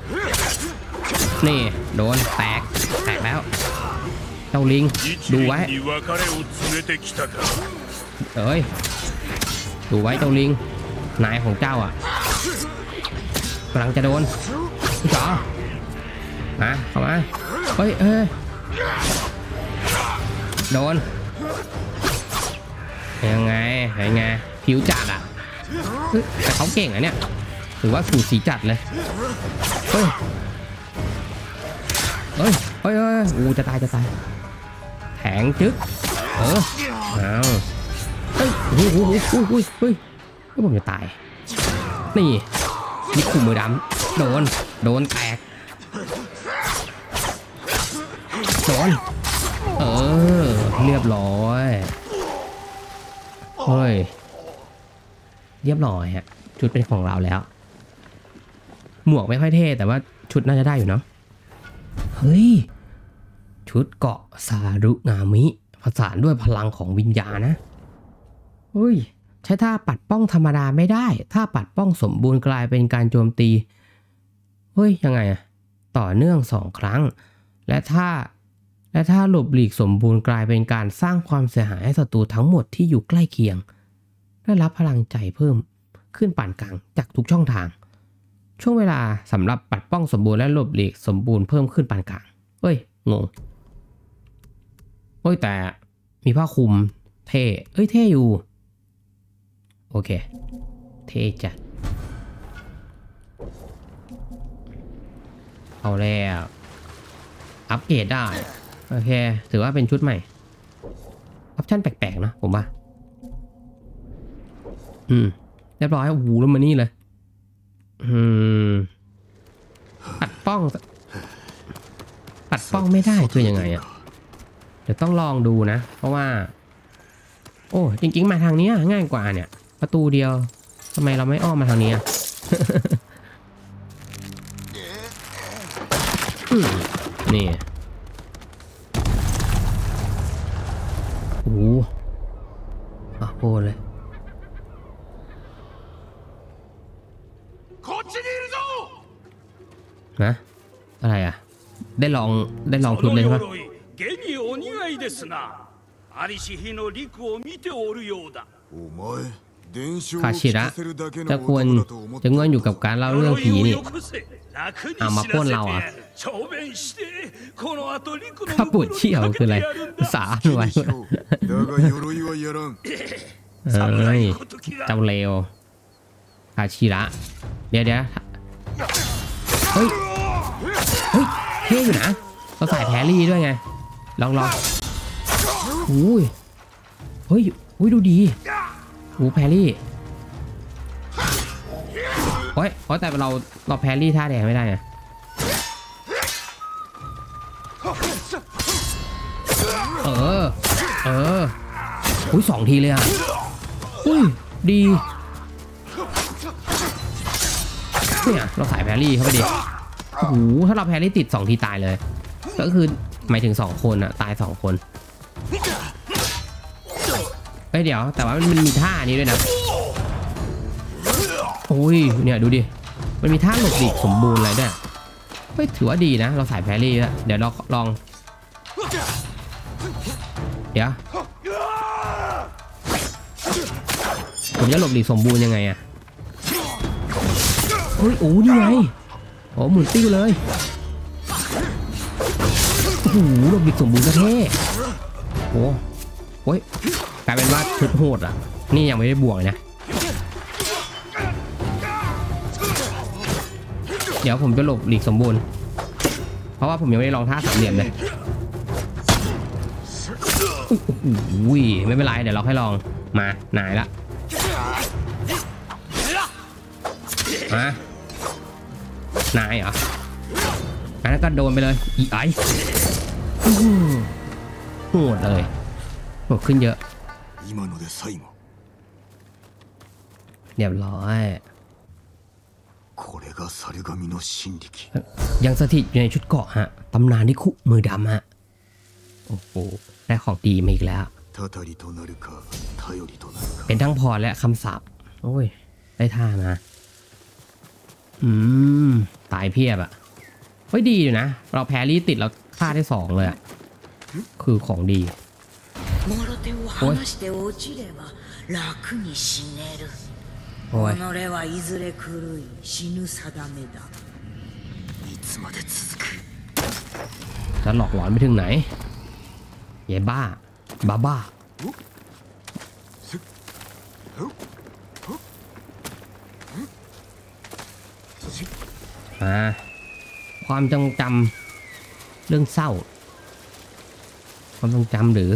นี่โดนแตกแตกแล้วเจ้าลิงดูไว้เอ้ยดูไว้เจ้าลิงนายของเจ้าอ่ะกำลังจะโดนพี่จ๋อมาเข้ามาเฮ้ยเฮ้ยโดนยังไงยังไงผิวจัดอ่ะแต่เขาเก่งอ่ะเนี่ยถือว่าสูสีจัดเลยเฮ้ยเฮ้ยเฮ้ยเฮ้ยอูจะตายจะตายแทงจึ๊กเออเอาเฮ้ยโอ้โหโอ้โหโอ้โหเฮ้ยก็ผมจะตายนี่นี่ขู่มือดำโดนโดนแตกโดนเออเรียบร้อยเฮ้ยเรียบร้อยฮะชุดเป็นของเราแล้วหมวกไม่ค่อยเท่แต่ว่าชุดน่าจะได้อยู่เนาะเฮ้ยชุดเกาะซารุงามิผสานด้วยพลังของวิญญาณนะเฮ้ยใช้ท่าปัดป้องธรรมดาไม่ได้ถ้าปัดป้องสมบูรณ์กลายเป็นการโจมตีเฮ้ยยังไงอะต่อเนื่องสองครั้งและถ้าและถ้าหลบหลีกสมบูรณ์กลายเป็นการสร้างความเสียหายให้ศัตรูทั้งหมดที่อยู่ใกล้เคียงได้รับพลังใจเพิ่มขึ้นปานกลางจากทุกช่องทางช่วงเวลาสำหรับปัดป้องสมบูรณ์และหลบหลีกสมบูรณ์เพิ่มขึ้นปานกลางเอ้ยงงเอ้ยแต่มีผ้าคลุมเท่เอ้ยเท่อยู่โอเคเท่จัดเอาแล้วอัปเกรดได้โอเคถือว่าเป็นชุดใหม่ออปชั่นแปลกๆนะผมว่าอืมเรียบร้อยโอ้โหแล้วมานี่เลยอืมปัดป้องปัดป้องไม่ได้คือยังไงอ่ะเดี๋ยวต้องลองดูนะเพราะว่าโอ้จริงๆมาทางนี้ง่ายกว่าเนี่ยประตูเดียวทำไมเราไม่อ้อมมาทางนี้ นี่โอ้โหอ่ะโคตรเลยนะอะไรอ่ะได้ลองได้ลองทุนเลยใช่ไหมคาชิระจะควรจะง่วนอยู่กับการเล่าเรื่องผีนี่เอามาป้นเราอ่ะข้าปวดเชี่ยวคืออะไรสาหน่วยเฮ้ยเจ้าเลวคาชิระเดี๋ยวเดี๋ยวเฮ้ยเฮ้ยเท่อยู่นะเราใส่แพรรี่ด้วยไงลองลองอุ้ยเฮ้ยอุ้ยดูดีโอ้แพรรี่โอ้ยเพราะแต่เราเราแพรรี่ท่าแดงไม่ได้ไงเออเอออุ้ยสองทีเลยอ่ะอุ้ยดีเนี่ยเราใส่แพรรี่เข้าไปดิโอ้โหถ้าเราแพรรี่ติดสองทีตายเลยก็คือหมายถึงสองคนอ่ะตายสองคนเอ้ยเดี๋ยวแต่ว่ามันมีท่านี้ด้วยนะโอ้ยเนี่ยดูดิมันมีท่าหลบหลีกสมบูรณ์อะไรด้วยเฮ้ยถือว่าดีนะเราใส่แพรรี่แล้วเดี๋ยวเราลองเดี๋ยวผมจะหลบหลีกสมบูรณ์ยังไงอะเฮ้ยโอ้นี่ไงโอ้หมุนติ้วเลยโอ้โหหลบหลีกสมบูรณ์ก็เท่โอ้โอ้ยกลายเป็นว่าชุดโหดอ่ะนี่ยังไม่ได้บวกเลยนะเดี๋ยวผมจะหลบหลีกสมบูรณ์เพราะว่าผมยังไม่ได้ลองท่าสามเหลี่ยมเลยอุ้ยไม่เป็นไรเดี๋ยวเราค่อยลองมาหนายละมานายเหรออันนั้นก็โดนไปเลยอีไอโหดเลยโหดขึ้นเยอะเรียบร้อยยังสถิตอยู่ในชุดเกราะฮะตำนานที่คุมือดำฮะโอ้โหได้ของดีมาอีกแล้วเป็นทั้งพรและคำสาปโอ้ยได้ท่ามาอืมตายเพียบอะเฮ้ยดีอยู่นะเราแพรรี่ติดแล้วฆ่าได้สองเลยอะคือของดีโอ้ยโอ้ยจะหลอกหลอนไปถึงไหนเย่บ้าบ้าบ้าอ่าความจงจำเรื่องเศร้าความทรงจำหรือ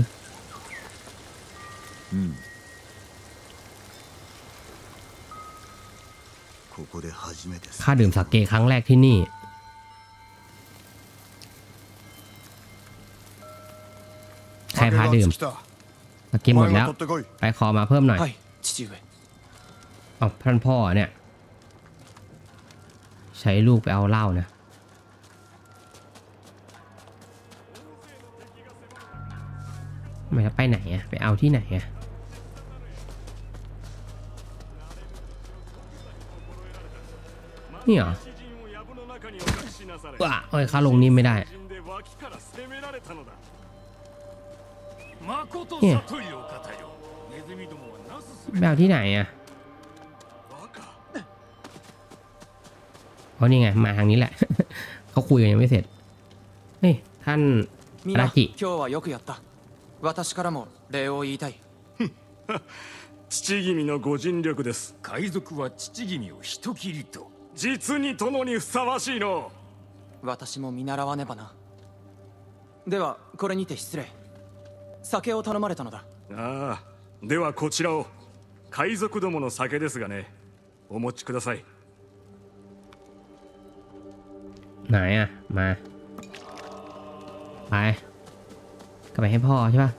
ข้าดื่มสาเกครั้งแรกที่นี่ใครพาดื่มสาเกหมดแล้วไปขอมาเพิ่มหน่อยเอาท่านพ่อเนี่ยใช้ลูกไปเอาเหล้านะไม่ไปไหนอะไปเอาที่ไหนอะนี่เหรอว้าเอ้ยข้าลงนี่ไม่ได้เนี่ยไปเอาที่ไหนอะเพราะนี่ไงมาทางนี้แหละ เขาคุยกันยังไม่เสร็จนี่ท่านอาราจิ父君のご尽力です。 海賊は父君を人斬りと。 実に殿にふさわしいの。 私も見習わねばな。ではこれにて失礼。酒を頼まれたのだ。 ああ、ではこちらを。海賊どもの酒ですがね、お持ちください。 ไหนอะมาไปกลับไปให้พ่อใช่ปะ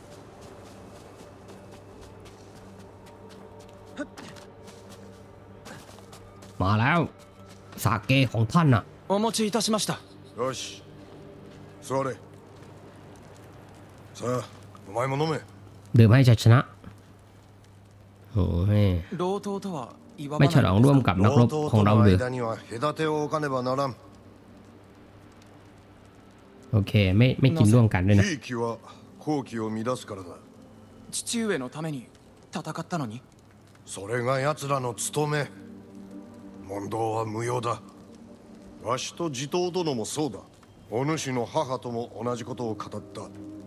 มาแล้วสาเกของท่านอะお持ちいたしました。 よし、座れ。さあ、お前も飲め。 ดื่มให้ชัยชนะโอ้ย老頭とは言わไม่ฉลองร่วมกับนักรบของเราหรือโอเคไม่ไม่กินร่วมกันด้วยนะ父上のために戦ったのに。 それが奴らの務め。問答は無用だ。わしと地頭殿もそうだ。お主の母とも同じことを語った。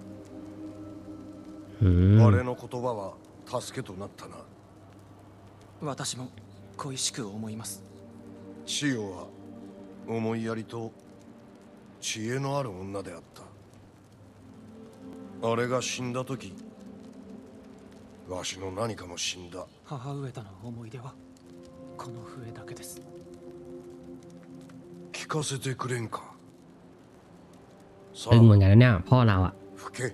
あれの言葉は助けとなったな。 私も恋しく思います。 千代は思いやりと知恵のある女であった。あれが死んだ時、わしの何かも死んだ。 母上との思い出はこの笛だけです。 聞かせてくれんか。 ตึงเหมือนกันนะเนี่ยพ่อเราอะ吹け。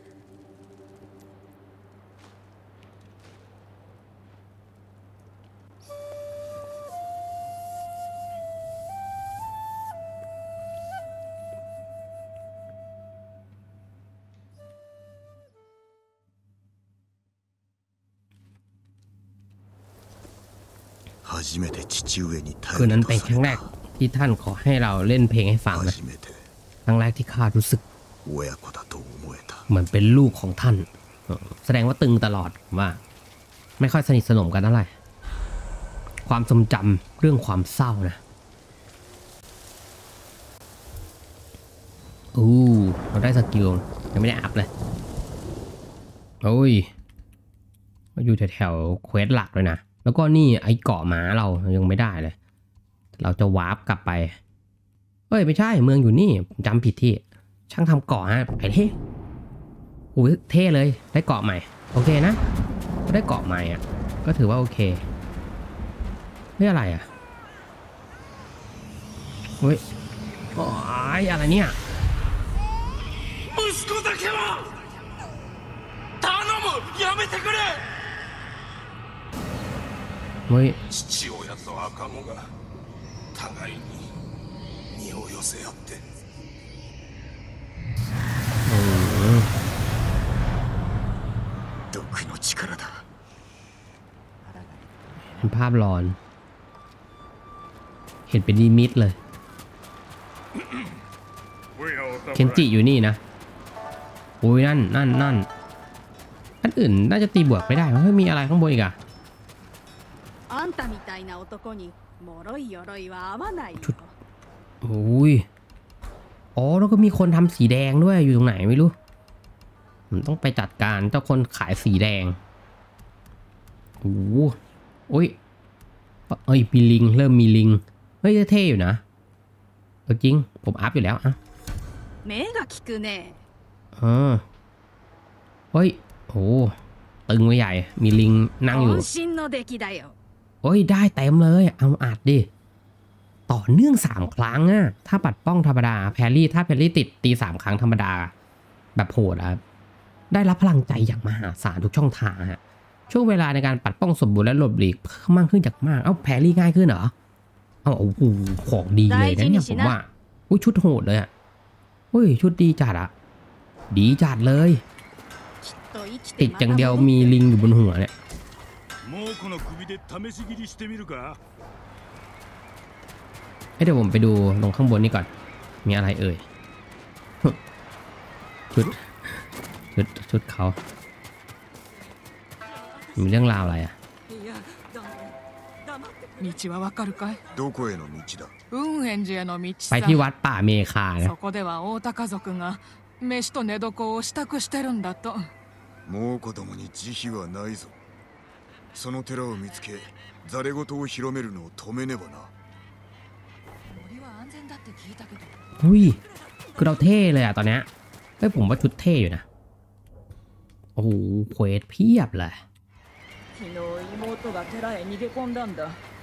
คืนนั้นเป็นครั้งแรกที่ท่านขอให้เราเล่นเพลงให้ฟังนะครั้งแรกที่ข้ารู้สึกเหมือนเป็นลูกของท่านแสดงว่าตึงตลอดว่าไม่ค่อยสนิทสนมกันเท่าไหร่ความทรงจำเรื่องความเศร้านะอู้เราได้สกิลยังไม่ได้อัพเลยโอ้ยอยู่แถวๆเควสหลักเลยนะแล้วก็นี่ไอ้เกาะหมาเรายังไม่ได้เลยเราจะวาร์ปกลับไปเอ้ยไม่ใช่เมืองอยู่นี่จำผิดที่ช่างทำเกาะฮะไปเท่โอ้ยเท่เลยได้เกาะใหม่โอเคนะได้เกาะใหม่อ่ะก็ถือว่าโอเคนี่อะไรอ่ะเฮ้ยโอ้ยอะไรเนี่ยเฮ้ย父親と赤子が互いに身を寄せ合って毒の力だเป็นภาพหลอนเห็นเป็นนิมิตเลยเคนจิอยู่นี่นะโอ้ยนั่นนั่นนั่นอันอื่นน่าจะตีบวกไม่ได้เพราะมีอะไรข้างบนอีกอะชุดโอ้ยอ๋อแล้วก็มีคนทำสีแดงด้วยอยู่ตรงไหนไม่รู้ผมต้องไปจัดการเจ้าคนขายสีแดงโอ้โอ้ยเอ้ยมีลิงเริ่มมีลิงเฮ้ยเท่อยู่นะจริงผมอัพอยู่แล้วอ่ะอ๋อเฮ้ยโอ้ตึงไว้ใหญ่มีลิงนั่งอยู่โอ้ยได้เต็มเลยเอาอัดดิต่อเนื่องสามครั้งอะถ้าปัดป้องธรรมดาแพรรี่ถ้าแพรรี่ติดตีสามครั้งธรรมดาแบบโหดอะได้รับพลังใจอย่างมหาศาลทุกช่องทางฮะช่วงเวลาในการปัดป้องสมบูรณ์และหลบหลีกเพิ่มมากขึ้นจากมากเอ้าแพรรี่ง่ายขึ้นเหรอเอาโอ้โหของดีเลยนะเนี่ยผมว่าอุ้ยชุดโหดเลยอะอุ้ยชุดดีจัดอะดีจัดเลยติดอย่างเดียวมีลิงอยู่บนหัวเนี่ยเดี๋ยวผมไปดูลงข้างบนนี้ก่อนมีอะไรเอ่ยชุดชุดชุดเขามีเรื่องราวอะไรอ่ะไปที่วัดป่าเมคานะもう子供に慈悲はないぞ。 その寺を見つけザレ言を広めるのを止めねばな。 อุ้ยคือเราเท่เลยอะตอนเนี้ยเฮ้ยผมว่าชุดเท่อยู่นะโอ้โหเควสเพียบเลย昨日妹が寺へ逃げ込んだんだ。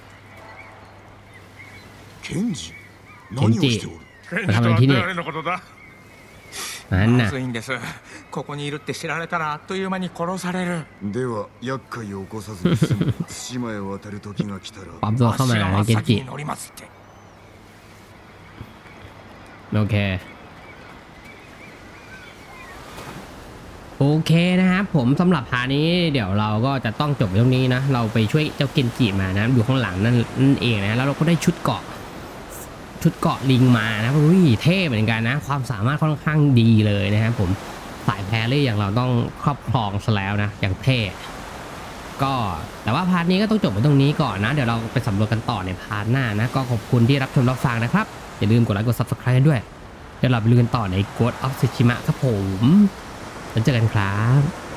ケンジ何をしておる。 มาทำอะไรที่นี่นั่นน่ะまずいんです。ここにいるって知られたらあっという間に殺される。 では厄介を起こさずに済む対馬へ渡る時が来たらปั๊มตัวเข้ามานะเกนจิ乗りますって。 โอเคโอเคนะครับผมสำหรับพานี้เดี๋ยวเราก็จะต้องจบตรงนี้นะเราไปช่วยเจ้าเกนจิมานะอยู่ข้างหลังนั่นนั่นเองนะแล้วเราก็ได้ชุดเกาะชุดเกาะลิงมานะอุ้ยเท่เหมือนกันนะความสามารถค่อนข้างดีเลยนะครับผมสายแพรรี่อย่างเราต้องครอบครองซะแล้วนะอย่างเท่ก็แต่ว่าพาร์ทนี้ก็ต้องจบไปตรงนี้ก่อนนะเดี๋ยวเราไปสำรวจกันต่อในพาร์ทหน้านะก็ขอบคุณที่รับชมรับฟังนะครับอย่าลืมกดไลค์กด ซับสไครบ์ กันด้วยเดี๋ยวเราไปลุยกันต่อใน Ghost of Tsushima ครับผมแล้วเจอกันครับ